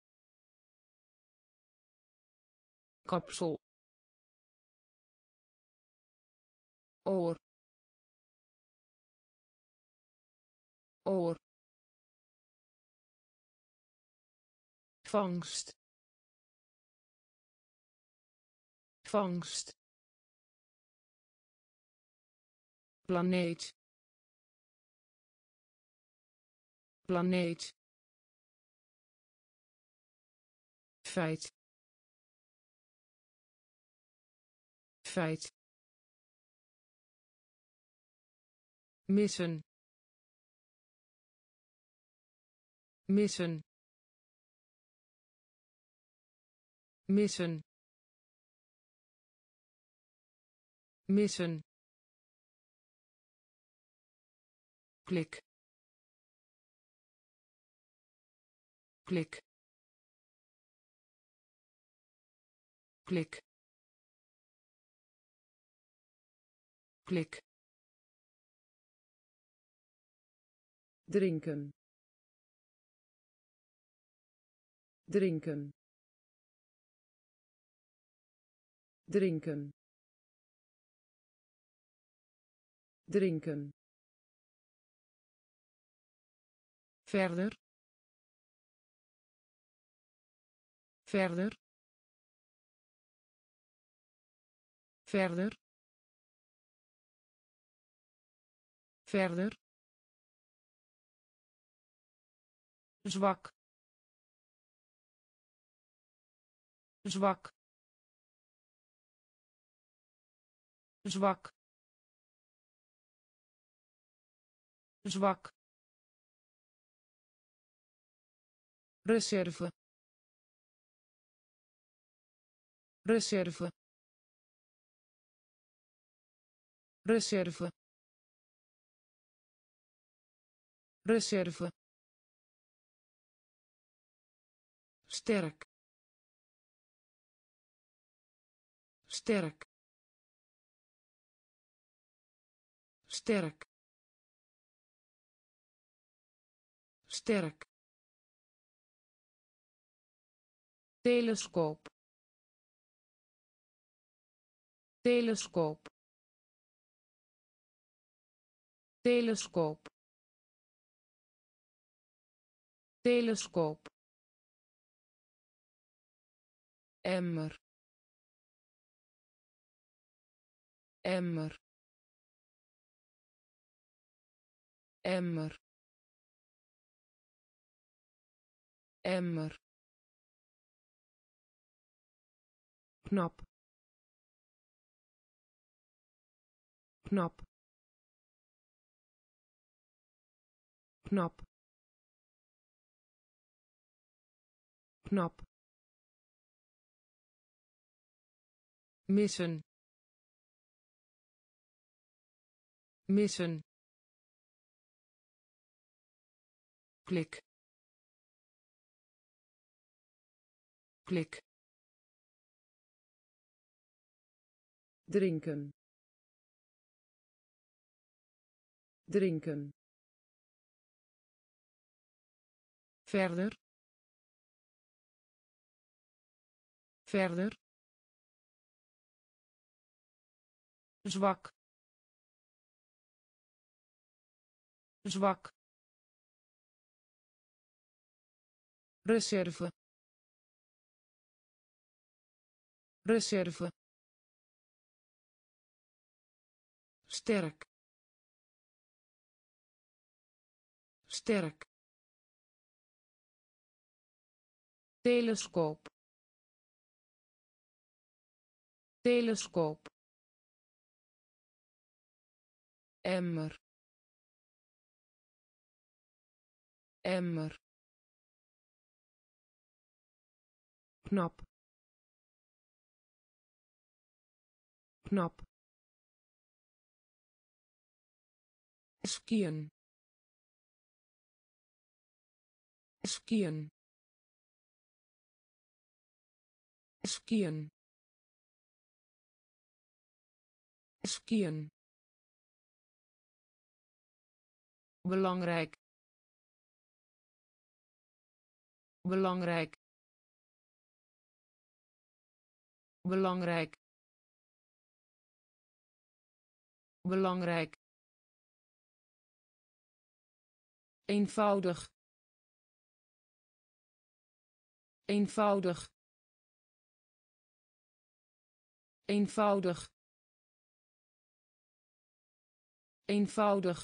kapsel oor oor vangst vangst planeet planeet feit feit missen missen missen missen klik klik klik klik drinken drinken drinken drinken verder verder verder verder, zwak, zwak, zwak, zwak, reserve, reserve, reserve, reserve, sterk, sterk, sterk, sterk, telescoop, telescoop, telescoop, telescoop, emmer, emmer, emmer, emmer, knap, knap, knap, knap, missen, missen, klik, klik, drinken, drinken, verder, verder, zwak, zwak, reserve, reserve, sterk, sterk, telescoop, telescoop, emmer, emmer, knap, knap, skiën, skiën, skiën, skiën, belangrijk, belangrijk, belangrijk, belangrijk, eenvoudig, eenvoudig, eenvoudig, eenvoudig,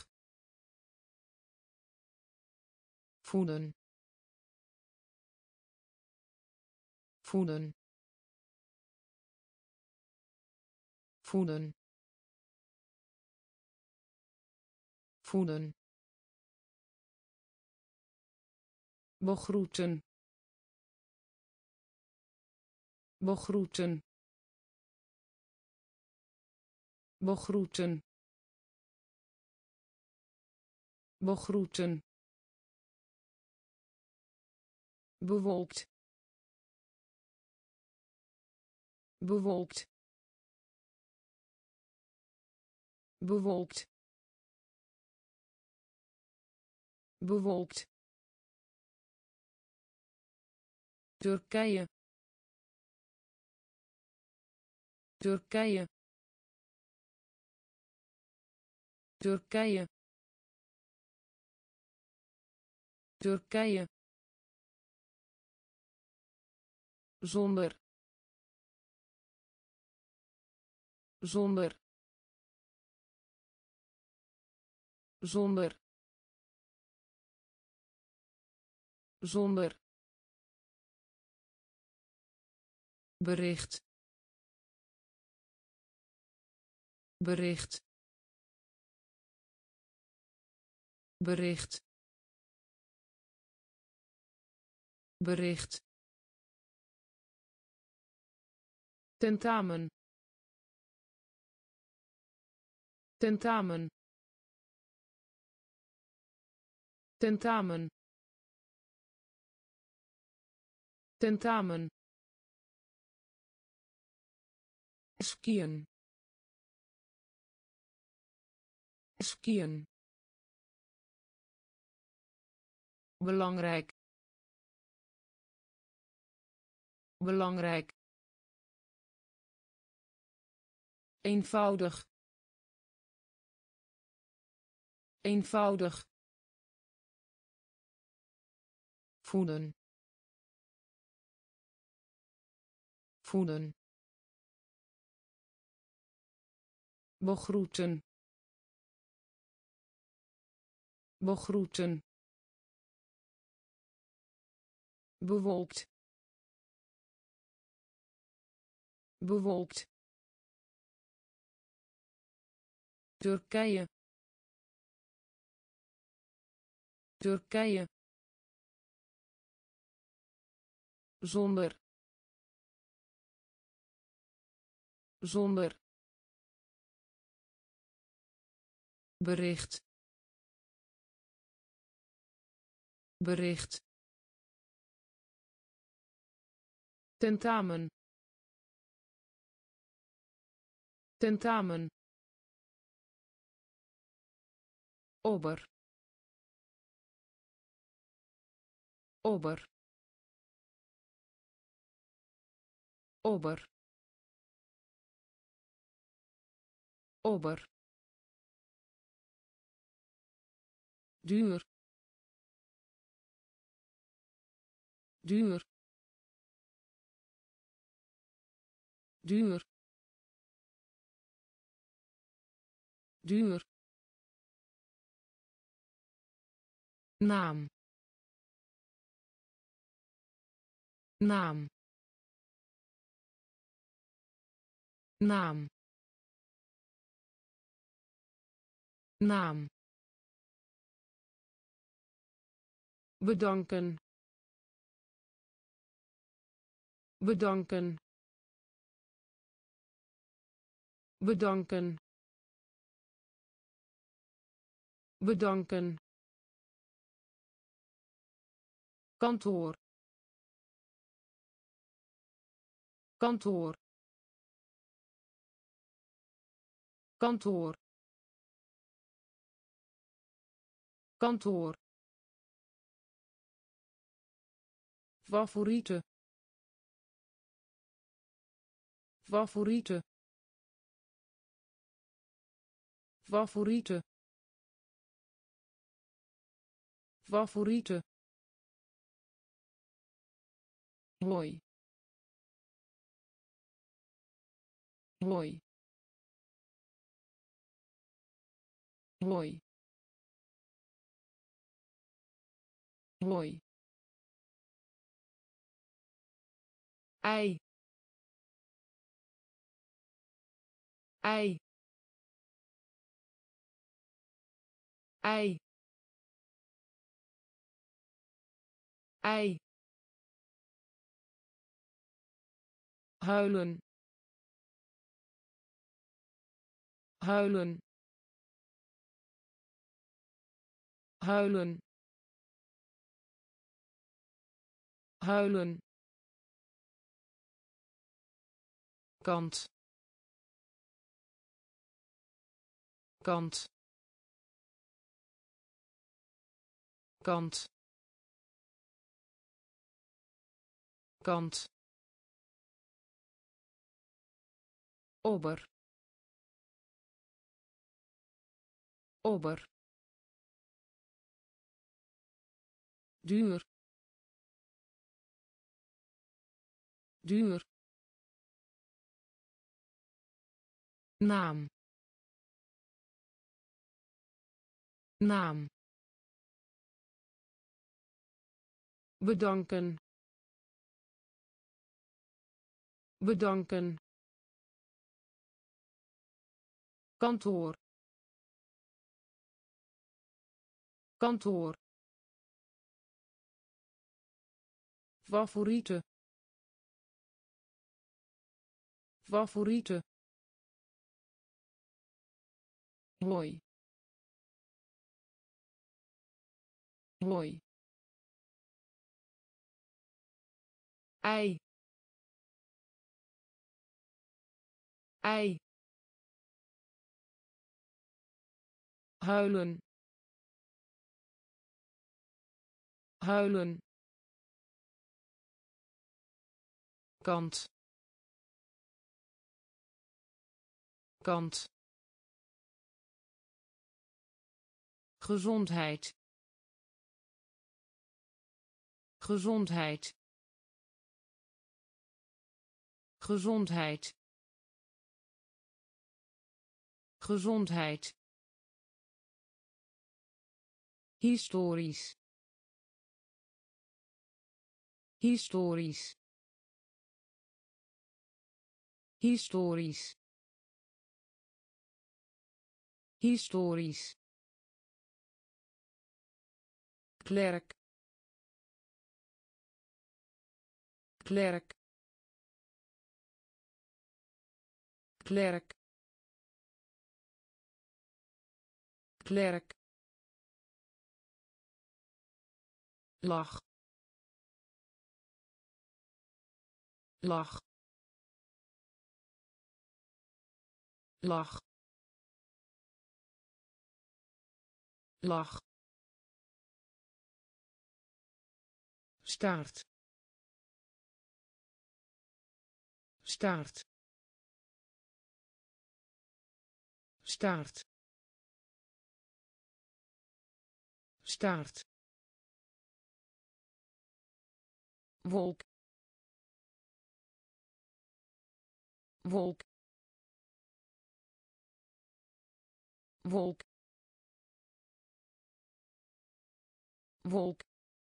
voeden, voeden, voeden, voeden, begroeten, begroeten, begroeten, begroeten, bewolkt, bewolkt, bewolkt, bewolkt, Turkije, Turkije, Turkije, Turkije, zonder, zonder, zonder zonder bericht bericht bericht bericht tentamen tentamen tentamen tentamen skiën skiën belangrijk belangrijk eenvoudig eenvoudig voeden voeden begroeten begroeten bewolkt bewolkt Turkije Turkije zonder zonder bericht bericht tentamen tentamen ober ober ober ober duur duur duur duur naam naam naam naam bedanken bedanken bedanken bedanken kantoor kantoor kantoor kantoor favoriete favoriete favoriete favoriete hoi hoi hoi hoi ei ei ei ei huilen huilen huilen huilen kant kant kant kant ober ober duur duur naam naam, bedanken, bedanken, kantoor, kantoor, favoriete, favoriete, hoi, hoi, ei, ei, huilen, huilen, kant, kant, gezondheid, gezondheid, gezondheid, gezondheid, historisch, historisch, historisch, historisch, klerk, klerk, klerk, klerk, lach, lach, lach, lach, staart, staart, staart, staart, wolk, wolk, wolk, wolk,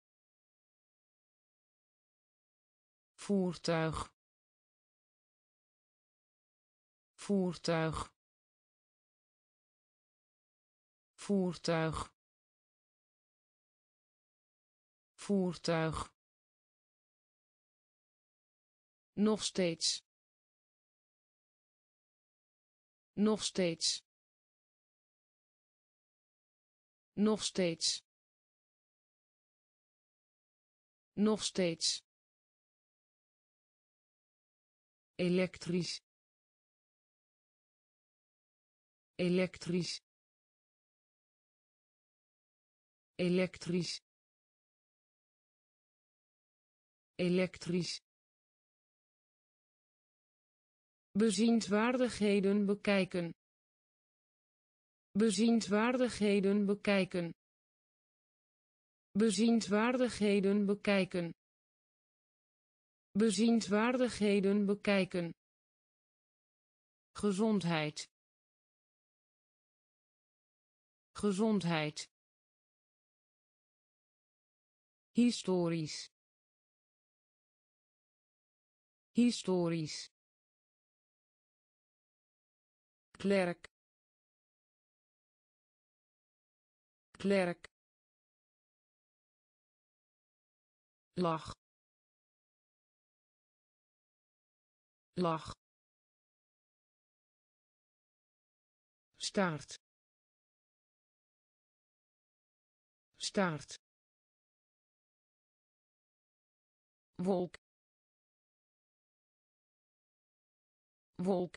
voertuig, voertuig, voertuig, voertuig, nog steeds, nog steeds, nog steeds, nog steeds, elektrisch, elektrisch, elektrisch, elektrisch, bezienswaardigheden bekijken, bezienswaardigheden bekijken, bezienswaardigheden bekijken, bezienswaardigheden bekijken, gezondheid, gezondheid, historisch, historisch, klerk, klerk, lach, lach, staart, staart, wolk, wolk,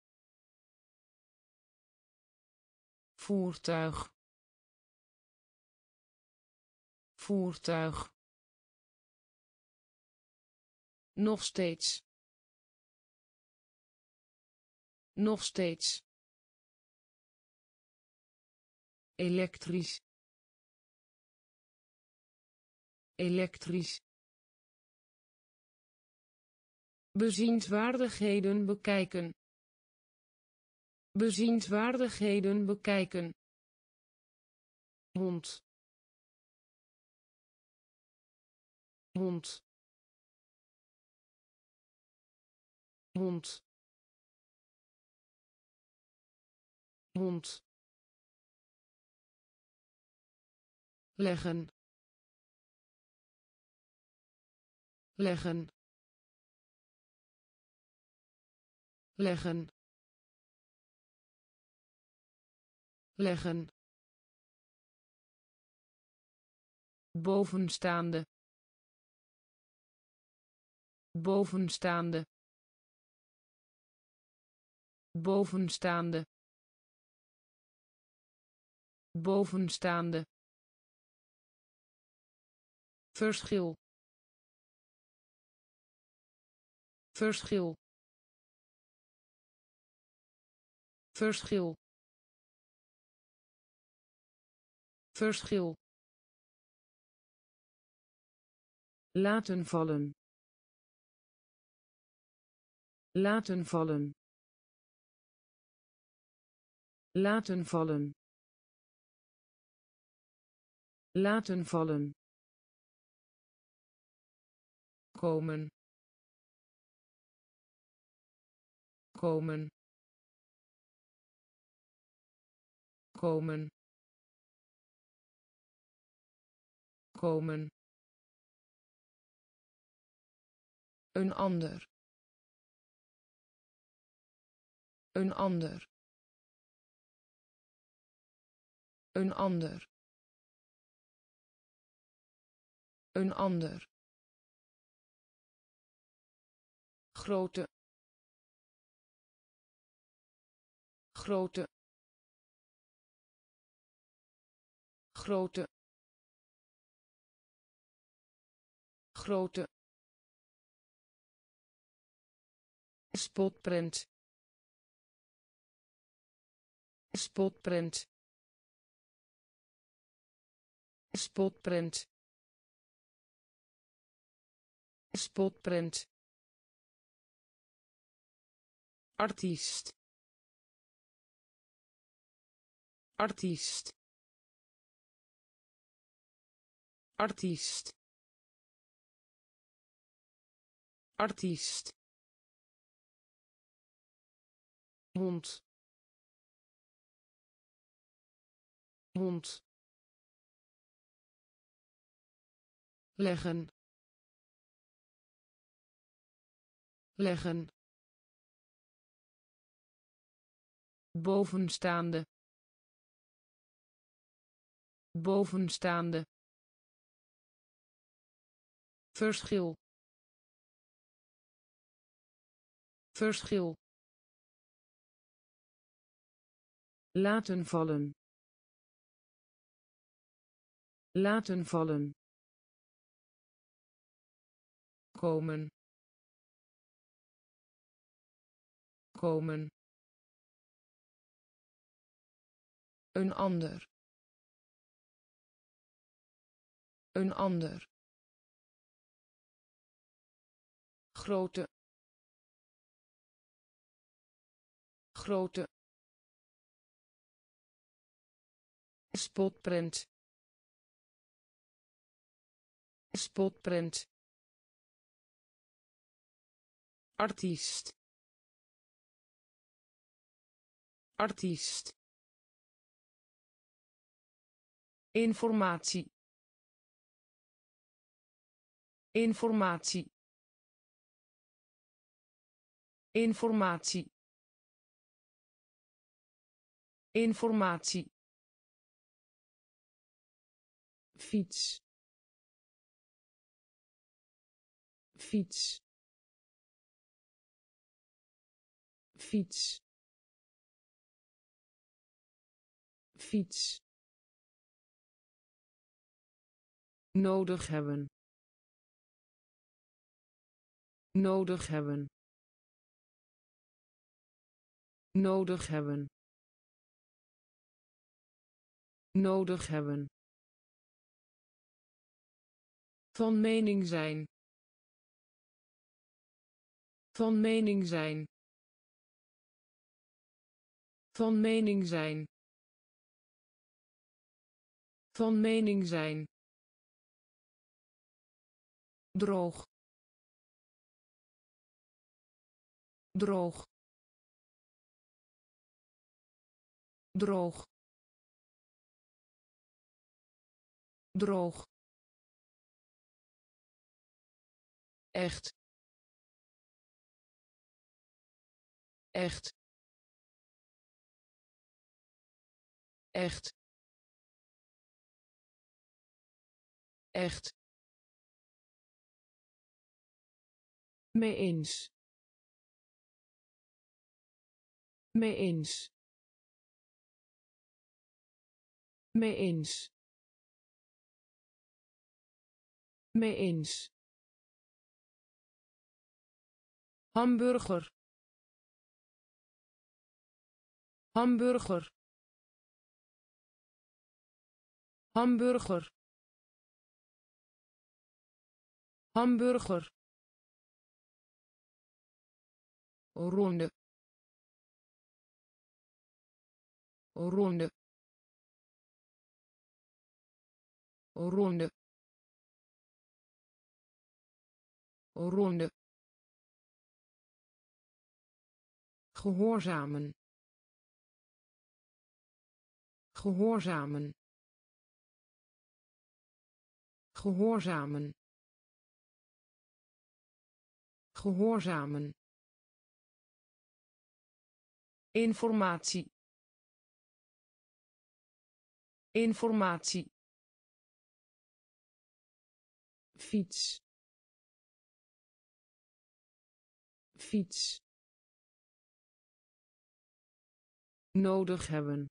voertuig, voertuig, nog steeds, nog steeds, elektrisch, elektrisch, bezienswaardigheden bekijken, bezienswaardigheden bekijken, hond hond hond hond leggen leggen leggen leggen bovenstaande bovenstaande bovenstaande bovenstaande verschil verschil verschil verschil laten vallen laten vallen laten vallen laten vallen komen komen komen komen een ander een ander een ander een ander grote grote grote grote spotprint spotprint spotprint spotprint artiest artiest artiest artiest hond hond leggen leggen bovenstaande bovenstaande verschil verschil laten vallen laten vallen komen komen een ander een ander grote grote spotprint spotprint artiest artiest informatie informatie informatie informatie fiets fiets fiets fiets nodig hebben nodig hebben nodig hebben nodig hebben van mening zijn van mening zijn van mening zijn Van mening zijn. Droog. Droog. Droog. Droog. Echt. Echt. Echt. Echt. Mee eens. Mee eens. Mee eens. Mee eens. Hamburger. Hamburger. Hamburger. Hamburger. Ronde. Ronde. Ronde. Ronde. Gehoorzamen. Gehoorzamen. Gehoorzamen. Gehoorzamen. Informatie. Informatie. Fiets. Fiets. Nodig hebben.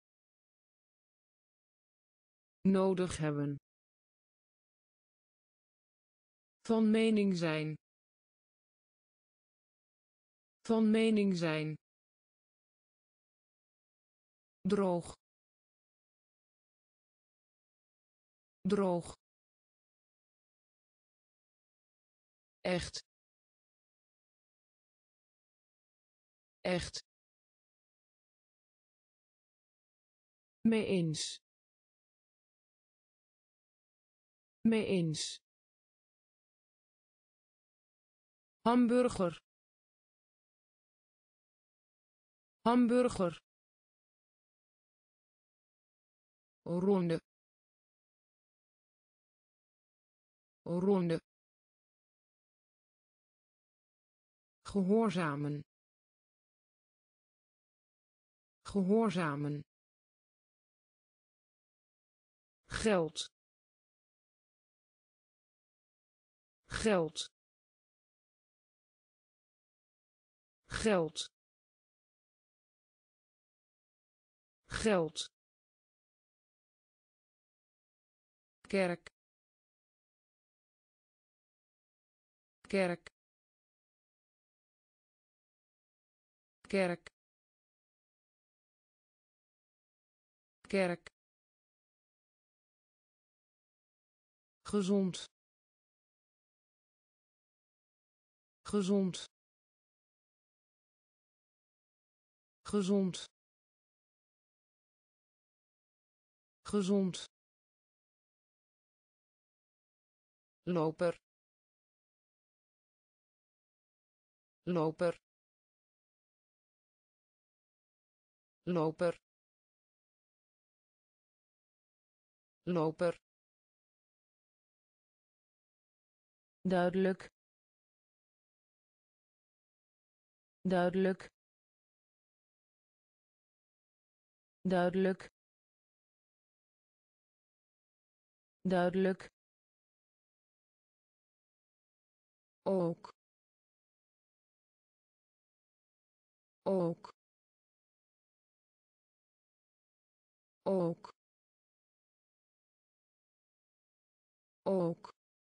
Nodig hebben. Van mening zijn. Van mening zijn. Droog. Droog. Echt. Echt. Mee eens. Mee eens. Hamburger. Hamburger. Ronde. Ronde. Gehoorzamen. Gehoorzamen. Geld. Geld. Geld. Geld. Kerk. Kerk. Kerk. Kerk. Gezond. Gezond. Gezond. Gezond. Loper. Loper. Loper. Loper. Duidelijk. Duidelijk. Duidelijk. Duidelijk. Ook. Ook. Ook. Ook.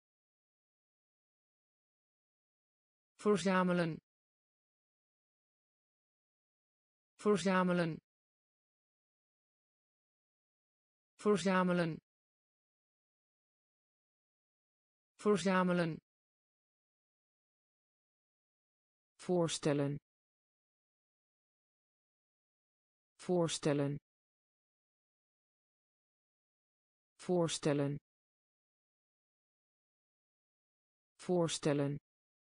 Verzamelen. Verzamelen. Verzamelen. Verzamelen. Voorstellen. Voorstellen. voorstellen voorstellen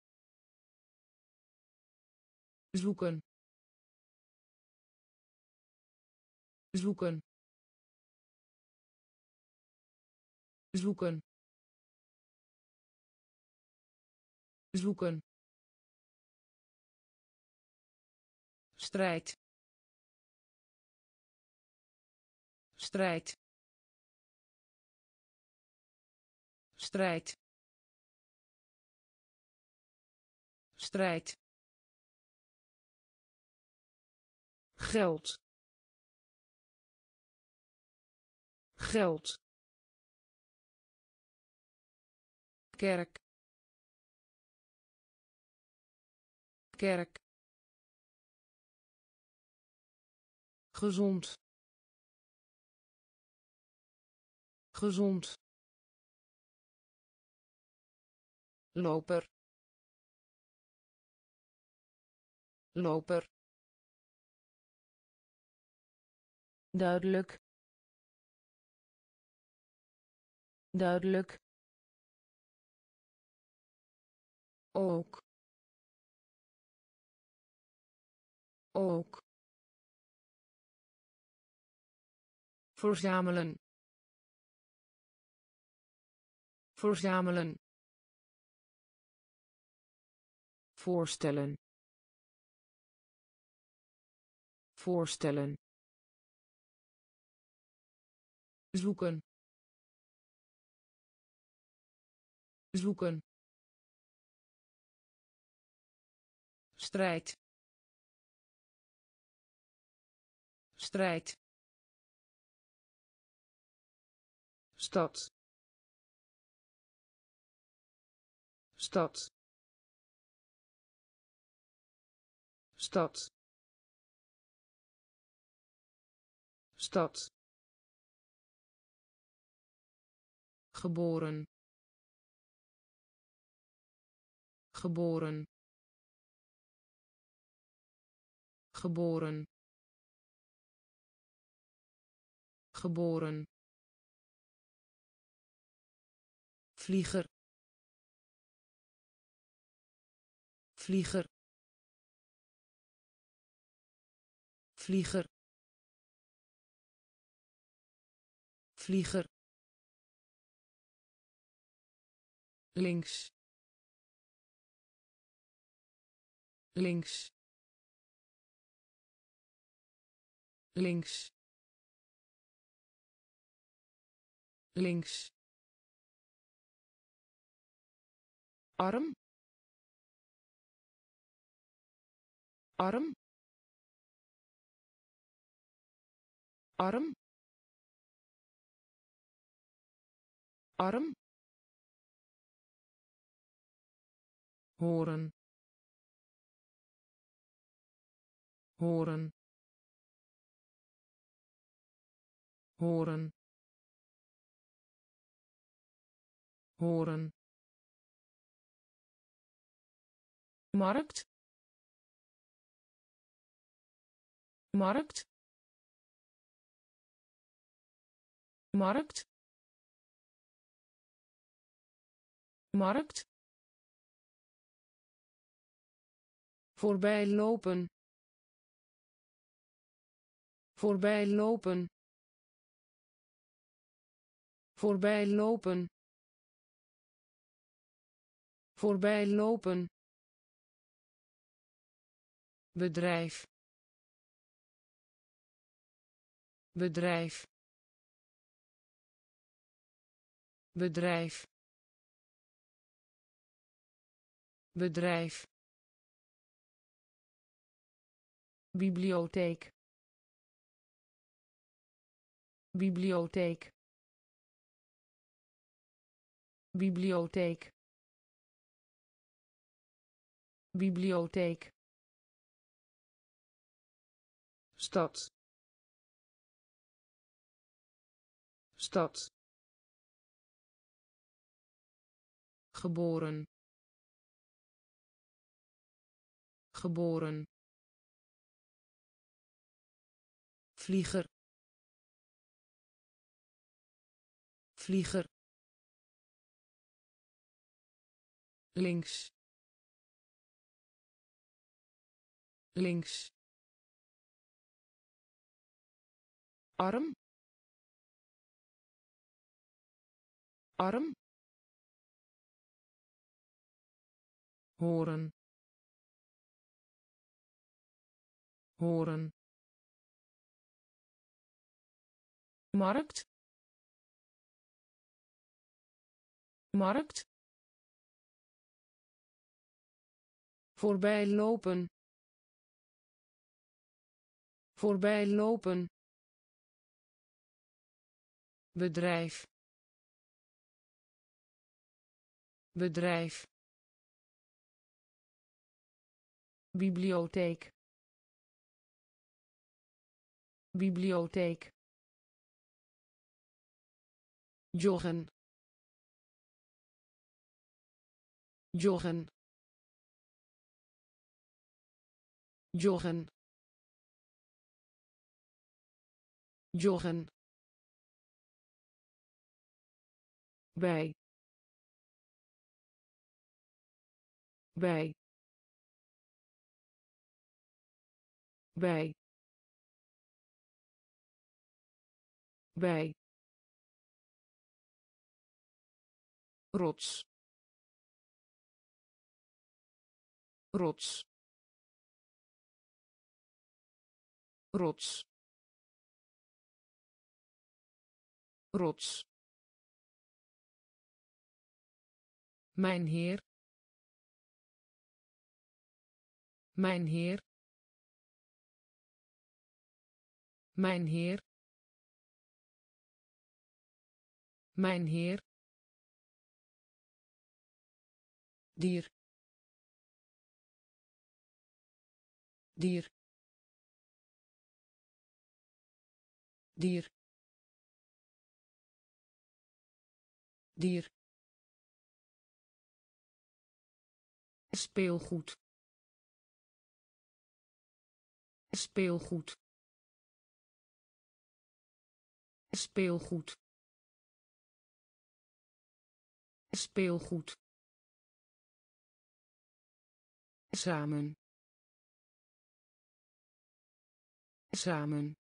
zoeken zoeken zoeken zoeken strijd strijd strijd strijd geld geld kerk kerk gezond gezond loper loper duidelijk duidelijk ook ook verzamelen verzamelen voorstellen voorstellen zoeken zoeken strijd strijd stad stad stad stad geboren geboren geboren geboren vlieger vlieger vlieger vlieger links links links links arm arm arm arm horen horen horen horen markt markt markt markt voorbij lopen voorbij lopen voorbij lopen voorbij lopen bedrijf bedrijf bedrijf bedrijf bibliotheek bibliotheek bibliotheek bibliotheek stad stad geboren geboren vlieger vlieger, links, links, arm, arm, horen, horen, markt, markt, voorbij lopen, voorbij lopen, bedrijf, bedrijf, bibliotheek, bibliotheek, joggen, joggen, joggen, joggen, bij, bij, bij, bij, rots, rots, rots, rots, mijn heer, mijn heer, mijn heer, mijn heer, dier, dier, dier, dier, speelgoed, speelgoed, speelgoed, speelgoed, samen, samen,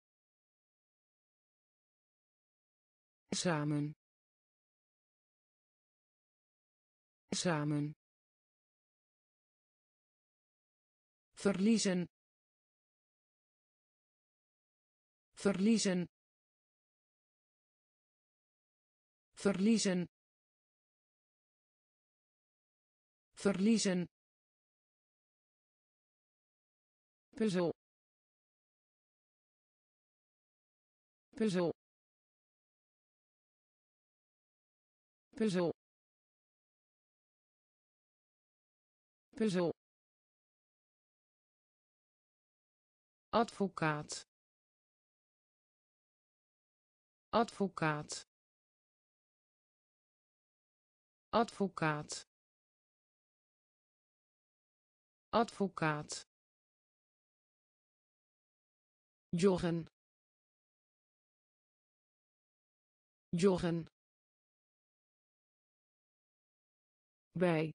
samen, samen, verliezen, verliezen, verliezen, verliezen, puzzel, puzzel, puzzel, puzzel, advocaat, advocaat, advocaat, advocaat, joggen, joggen, bij,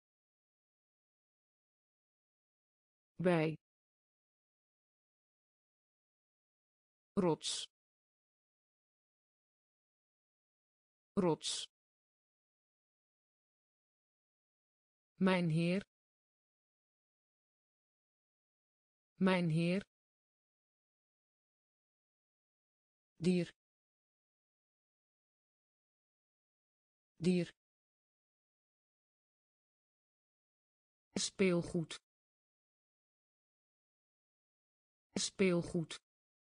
bij, rots, rots, mijn heer, mijn heer, dier, dier, speelgoed, speelgoed,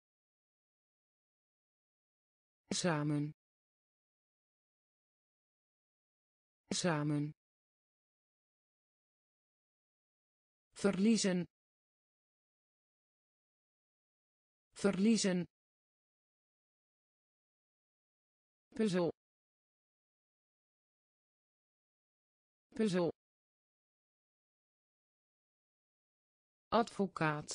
samen, samen, verliezen, verliezen, puzzel, puzzel, advocaat,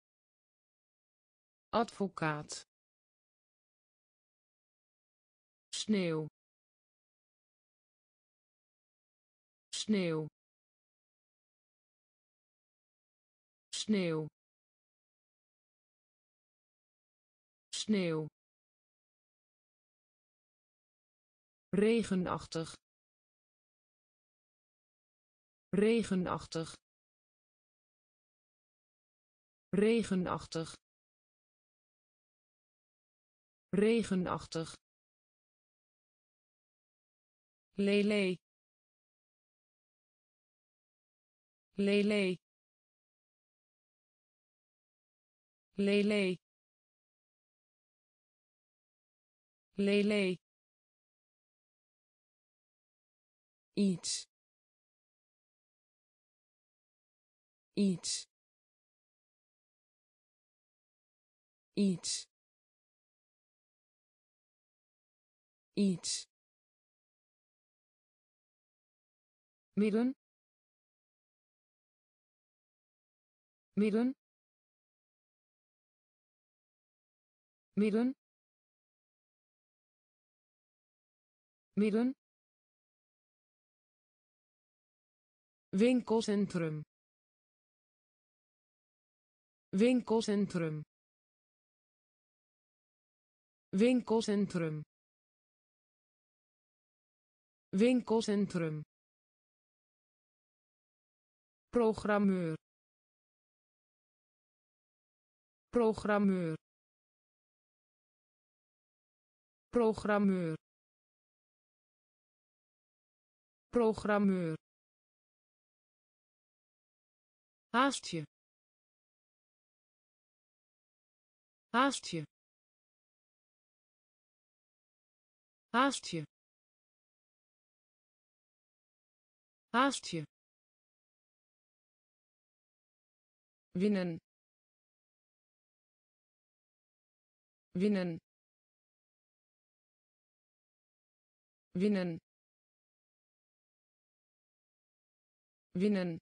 advocaat, sneeuw sneeuw sneeuw sneeuw regenachtig regenachtig regenachtig regenachtig lele lele lele lele iets iets iets iets midden midden midden midden winkelcentrum winkelcentrum winkelcentrum winkelcentrum programmeur programmeur programmeur programmeur haastje haastje haastje haastje winnen winnen winnen winnen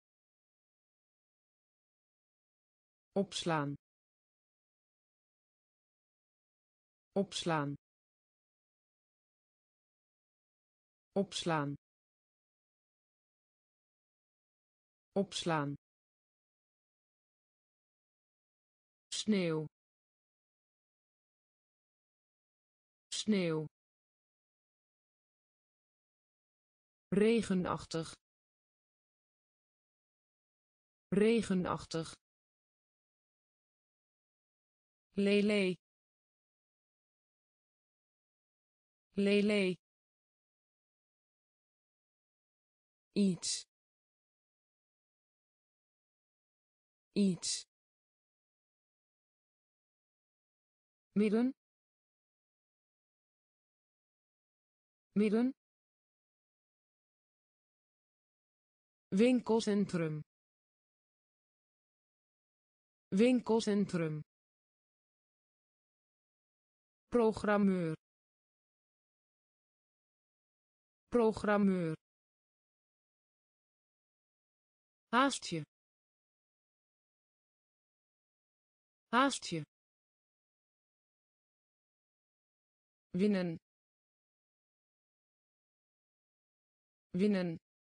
opslaan opslaan opslaan opslaan sneeuw sneeuw regenachtig regenachtig lele lele iets iets midden midden winkelcentrum winkelcentrum programmeur programmeur haastje haastje winnen winnen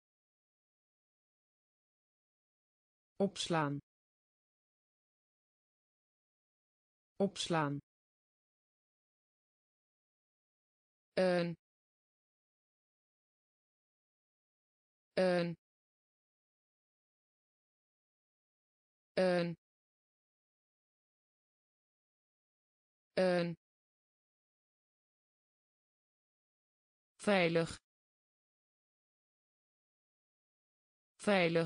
opslaan opslaan een een een een veilig veilig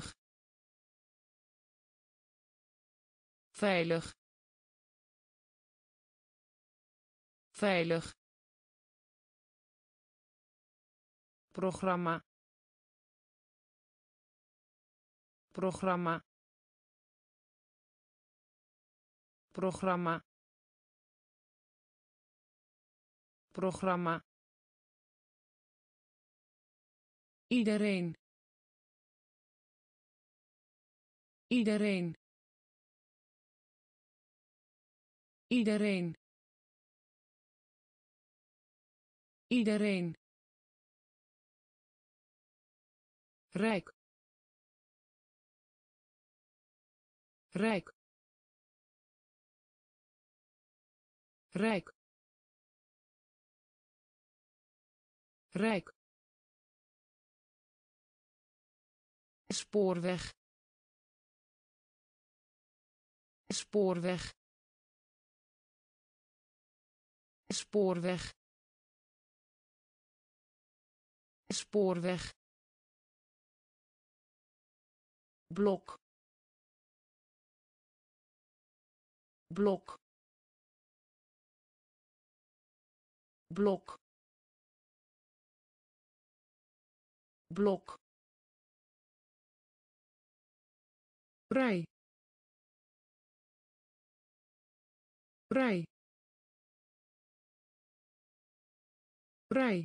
veilig veilig programma programma programma programma iedereen iedereen iedereen Iedereen. Rijk. Rijk. Rijk. Rijk. Spoorweg. Spoorweg. Spoorweg. Spoorweg. Blok. Blok. Blok. Blok. Vrij. Vrij. Vrij.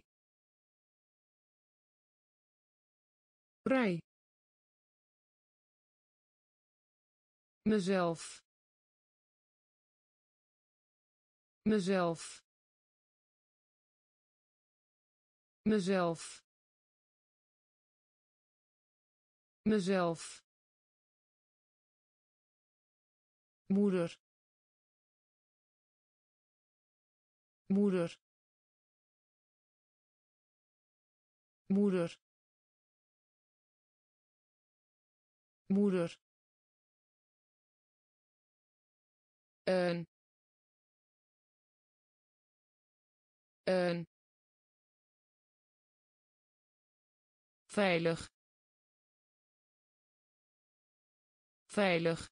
Vrij. Mezelf. Mezelf. Mezelf. Mezelf. Moeder. Moeder. Moeder. Moeder. Een. Een. Veilig. Veilig.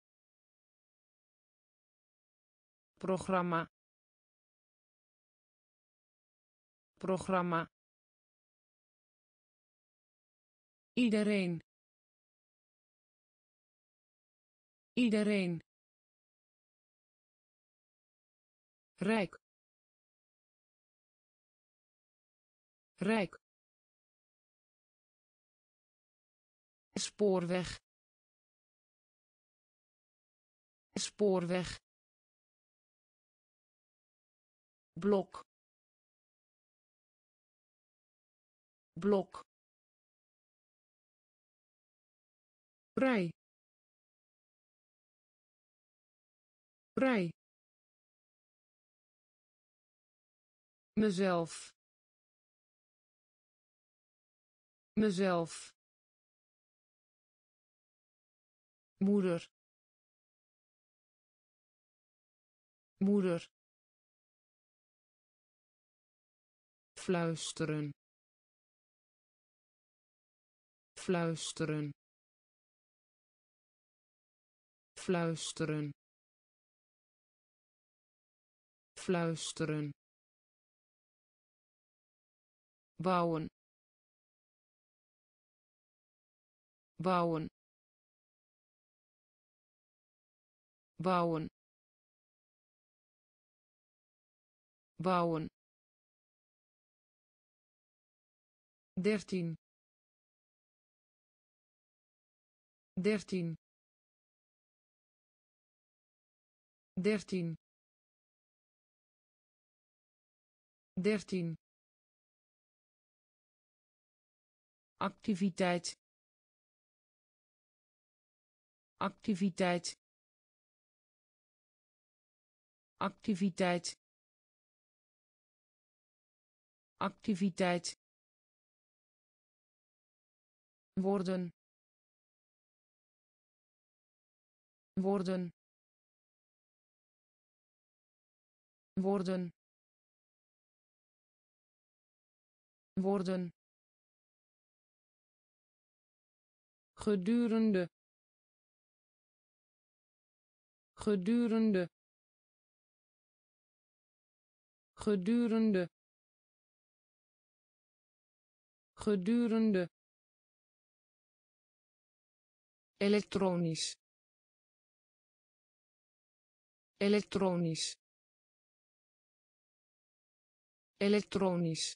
Programma. Programma. Iedereen. Iedereen. Rijk. Rijk. Spoorweg. Spoorweg. Blok. Blok. Vrij. Vrij. Mezelf. Mezelf. Moeder. Moeder. Fluisteren. Fluisteren. Fluisteren. Fluisteren. Bouwen. Bouwen. Bouwen. Bouwen. Dertien. Dertien. Dertien. Dertien. Activiteit. Activiteit. Activiteit. Activiteit. Worden. Worden. Worden. Worden. Gedurende. Gedurende. Gedurende. Gedurende. Elektronisch. Elektronisch. Elektronisch.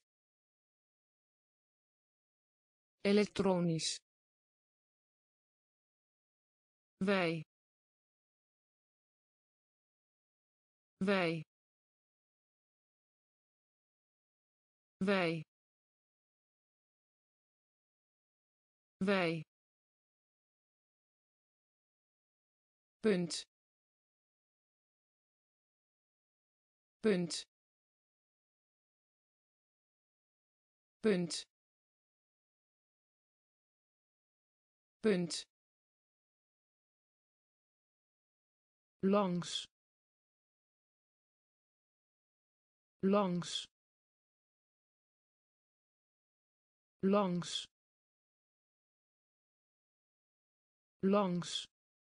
Elektronisch. Wij. Wij. wij wij punt punt punt punt langs langs langs langs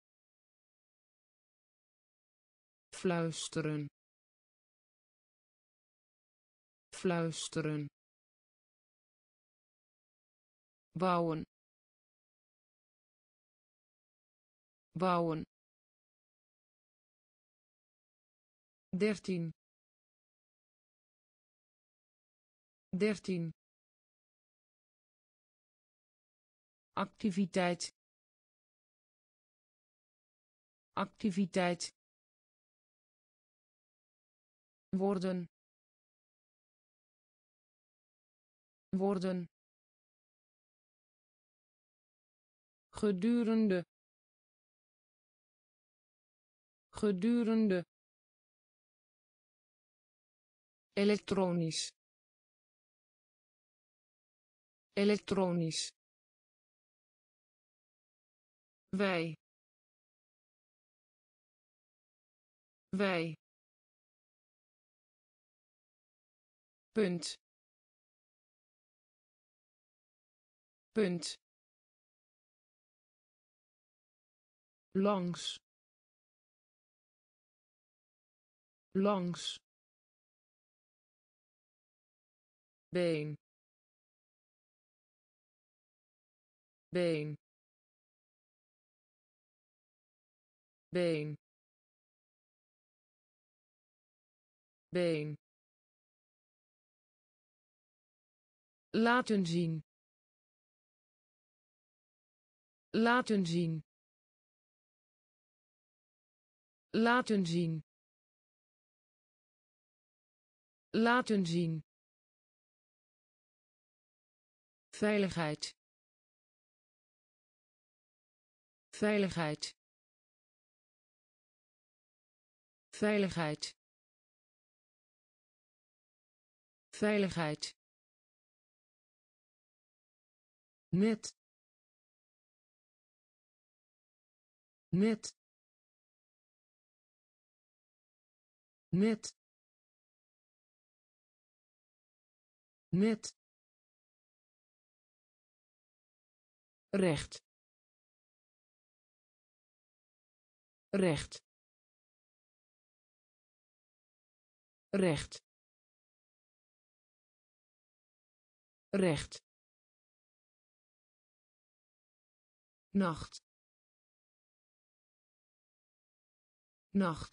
fluisteren fluisteren bouwen bouwen dertien dertien activiteit activiteit worden worden gedurende gedurende elektronisch elektronisch wij wij punt punt langs langs been been been been laten zien laten zien laten zien laten zien veiligheid veiligheid veiligheid veiligheid net net net net recht recht recht recht nacht nacht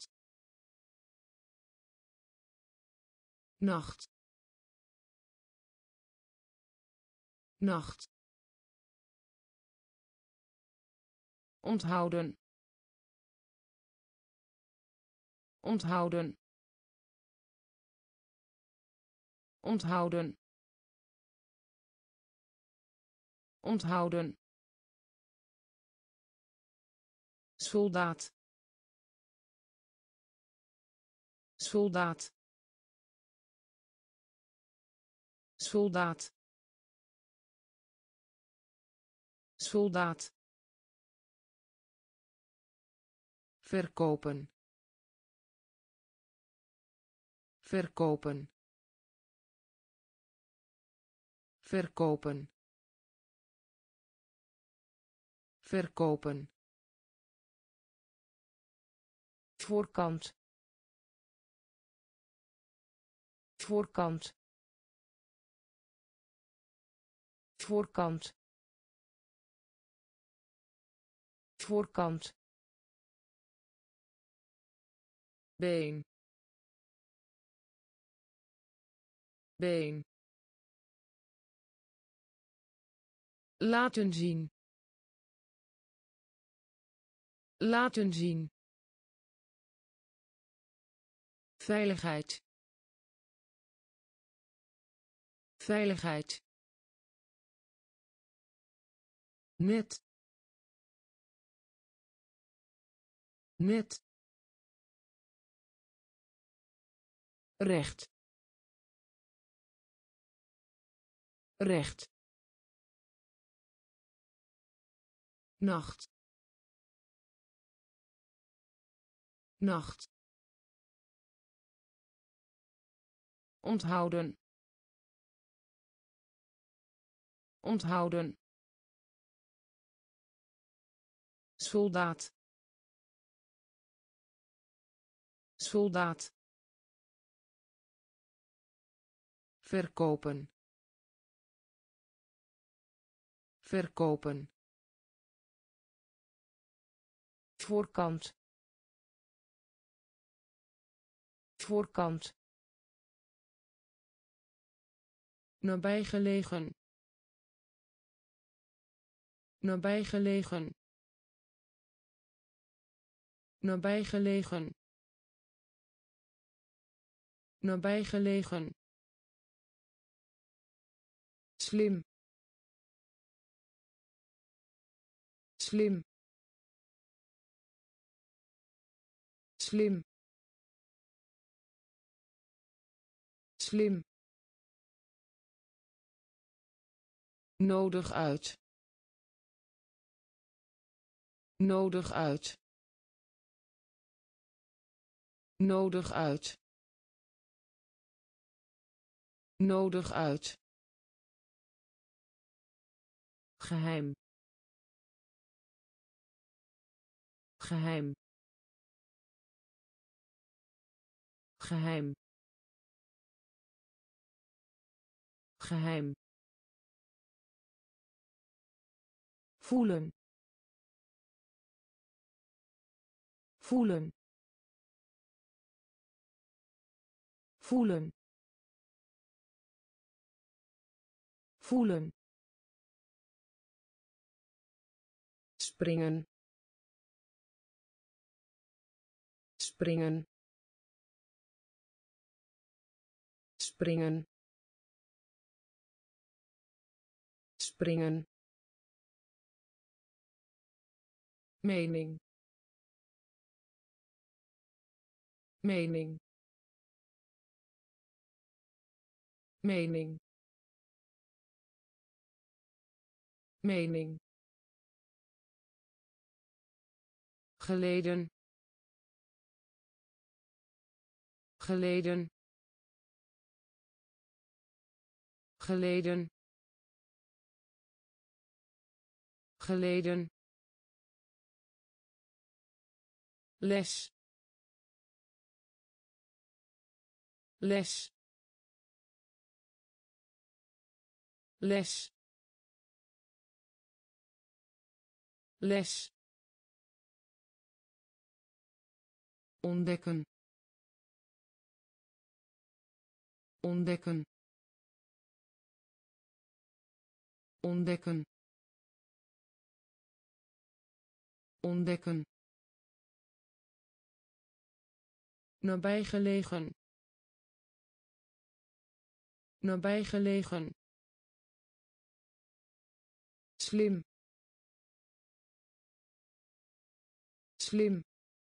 nacht nacht onthouden onthouden onthouden onthouden soldaat soldaat soldaat soldaat verkopen verkopen verkopen verkopen voorkant voorkant voorkant voorkant been been laten zien laten zien veiligheid veiligheid, net, net, recht, recht, nacht, nacht, onthouden, onthouden, soldaat, soldaat, verkopen, verkopen, voorkant, voorkant, nabijgelegen, nabijgelegen, nabijgelegen, nabijgelegen, slim, slim, slim, slim, nodig uit, nodig uit, nodig uit, nodig uit, geheim, geheim, geheim, geheim, voelen, voelen, voelen, voelen, springen, springen, springen, springen, mening, mening, mening, mening, geleden, geleden, geleden, geleden, les, les, les, les, ontdekken, ontdekken, ontdekken, ontdekken, nabijgelegen, nabijgelegen, slim, slim,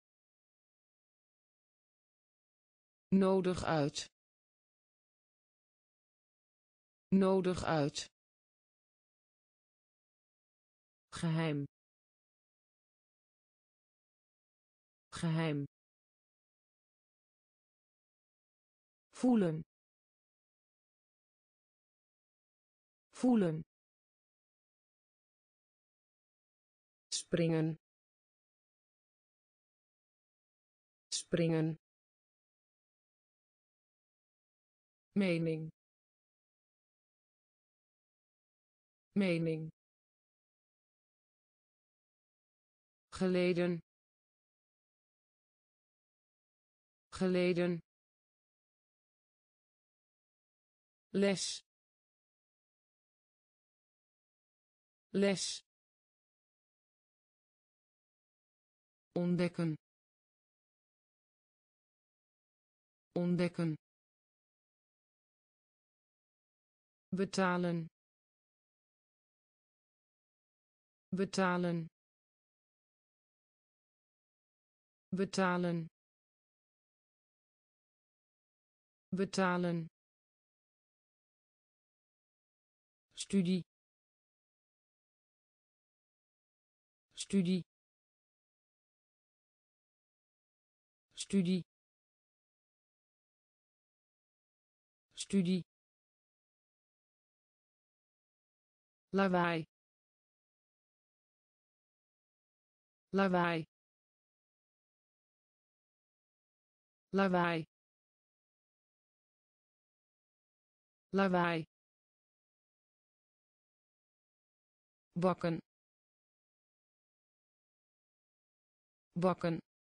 nodig uit, nodig uit, geheim, geheim, voelen, voelen, springen, springen, mening, mening, geleden, geleden, les, les, ontdekken, ontdekken, betalen betalen betalen betalen studie studie studie studie lawaai lawaai lawaai lawaai bakken bakken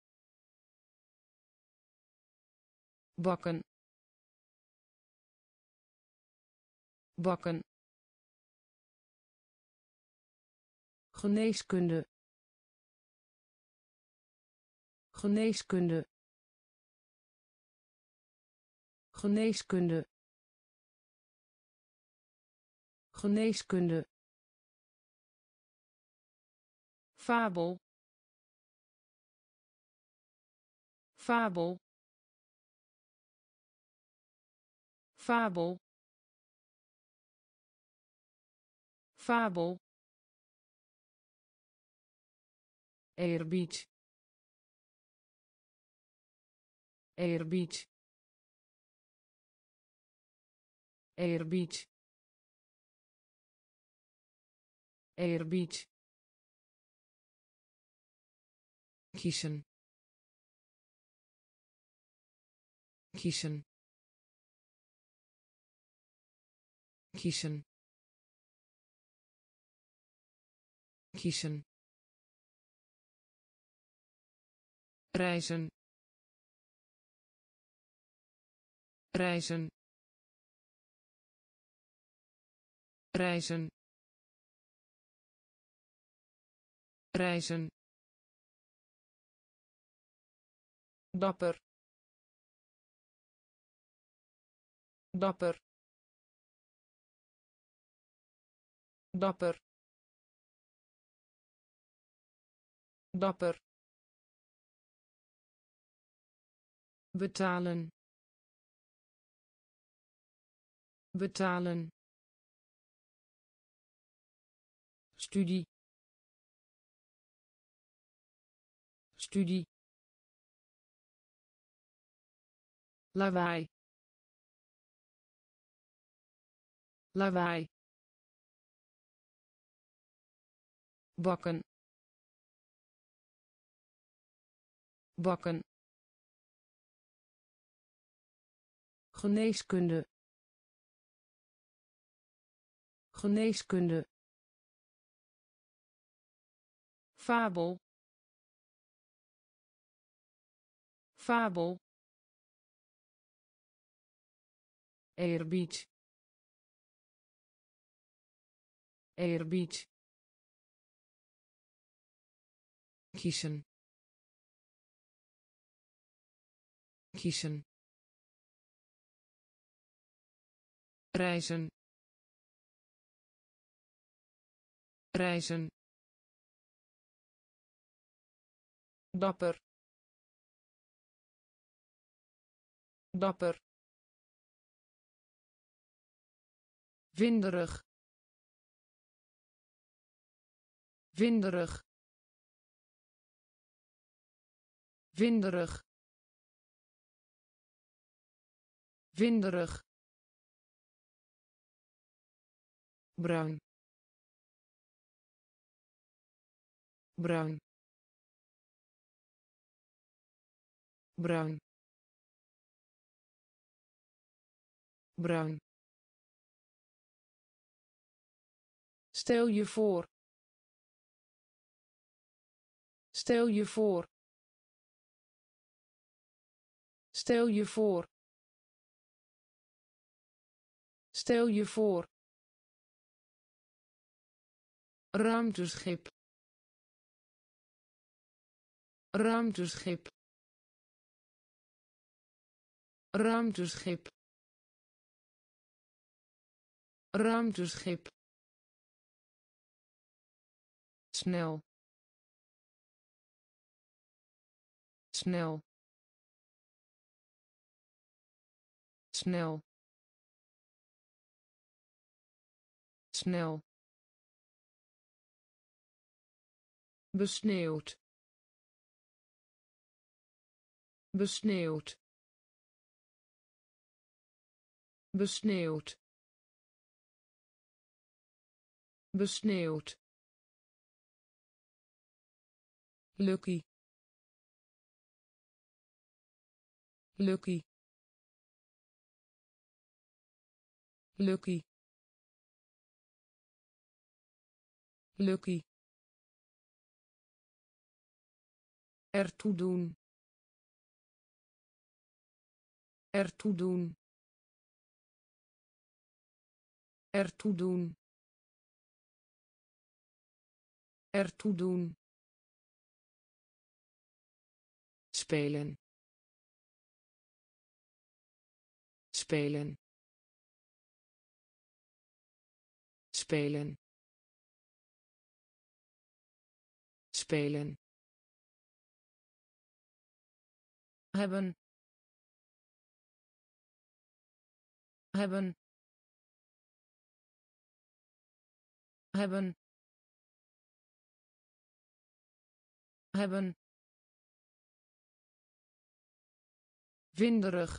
bakken bakken geneeskunde geneeskunde geneeskunde geneeskunde fabel fabel fabel fabel eerbied eerbied eerbied eerbied kiezen kiezen kiezen kiezen reizen reizen reizen reizen dapper dapper dapper dapper betalen betalen studie studie lawaai lawaai bakken bakken geneeskunde geneeskunde fabel fabel eerbied eerbied kiezen kiezen reizen reizen dapper dapper winderig winderig winderig winderig bruin bruin bruin bruin stel je voor stel je voor stel je voor stel je voor ruimteschip ruimteschip ruimteschip ruimteschip, snel, snel, snel, snel, besneeuwd, besneeuwd, besneeuwd, besneeuwd, Lucky, Lucky, Lucky, Lucky, ertoe doen, ertoe doen, ertoe doen, ertoe doen, spelen, spelen, spelen, spelen, hebben, hebben, hebben, hebben, winderig,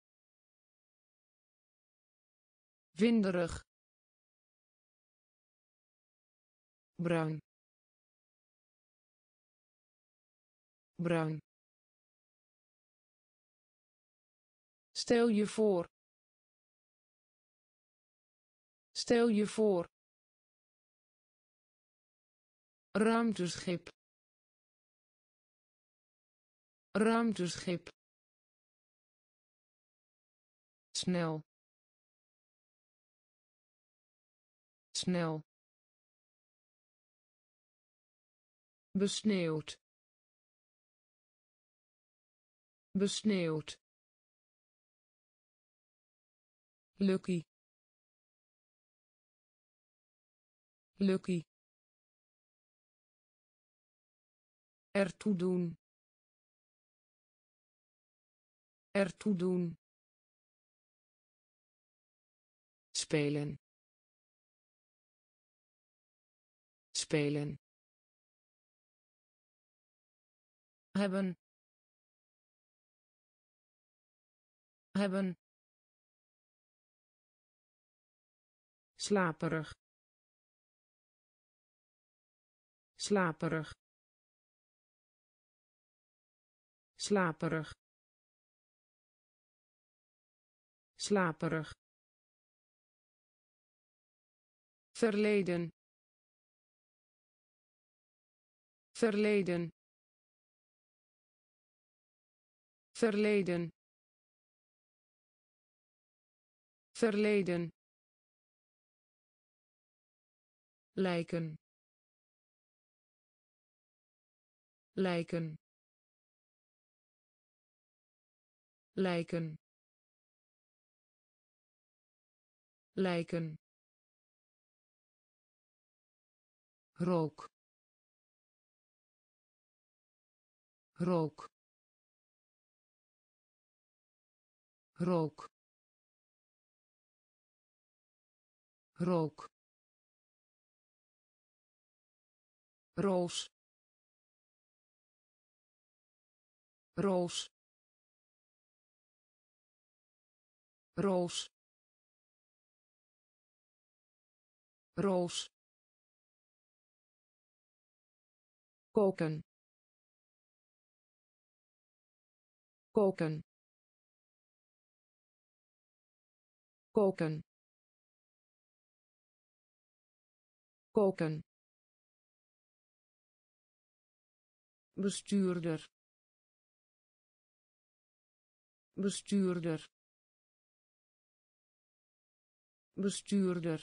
winderig, bruin, bruin, stel je voor, stel je voor, ruimteschip, ruimteschip, snel, snel, besneeuwd, besneeuwd, Lucky, Lucky, ertoe doen, ertoe doen, spelen, spelen, hebben, hebben, slaperig, slaperig, slaperig, slaperig, verleden, verleden, verleden, verleden, lijken, lijken, lijken, lijken, rook, rook, rook, rook, roos, roos, roos, roos, koken, koken, koken, koken, bestuurder, bestuurder, bestuurder,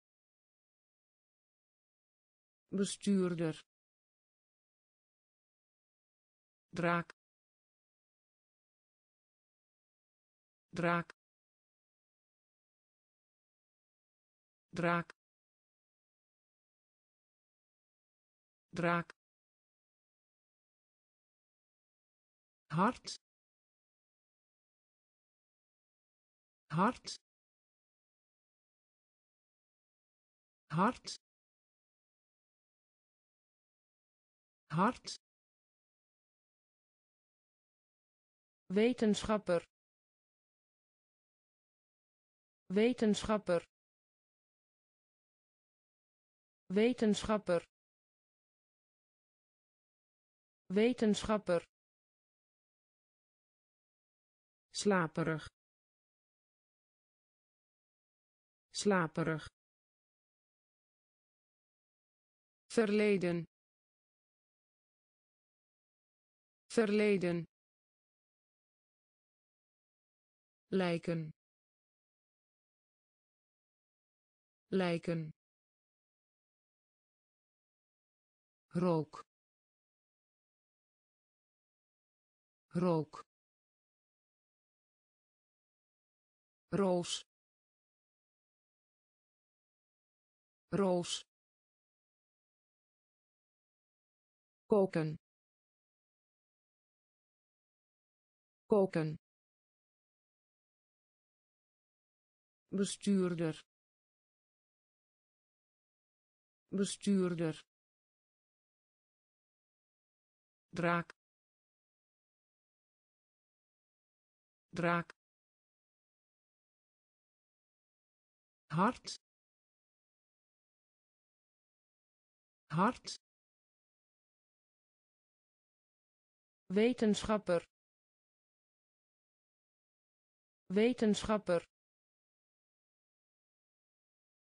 bestuurder, draak, draak, draak draak hart hart hart hart wetenschapper wetenschapper wetenschapper wetenschapper slaperig slaperig verleden verleden lijken lijken rook rook roos roos koken koken bestuurder bestuurder draak draak hart hart wetenschapper wetenschapper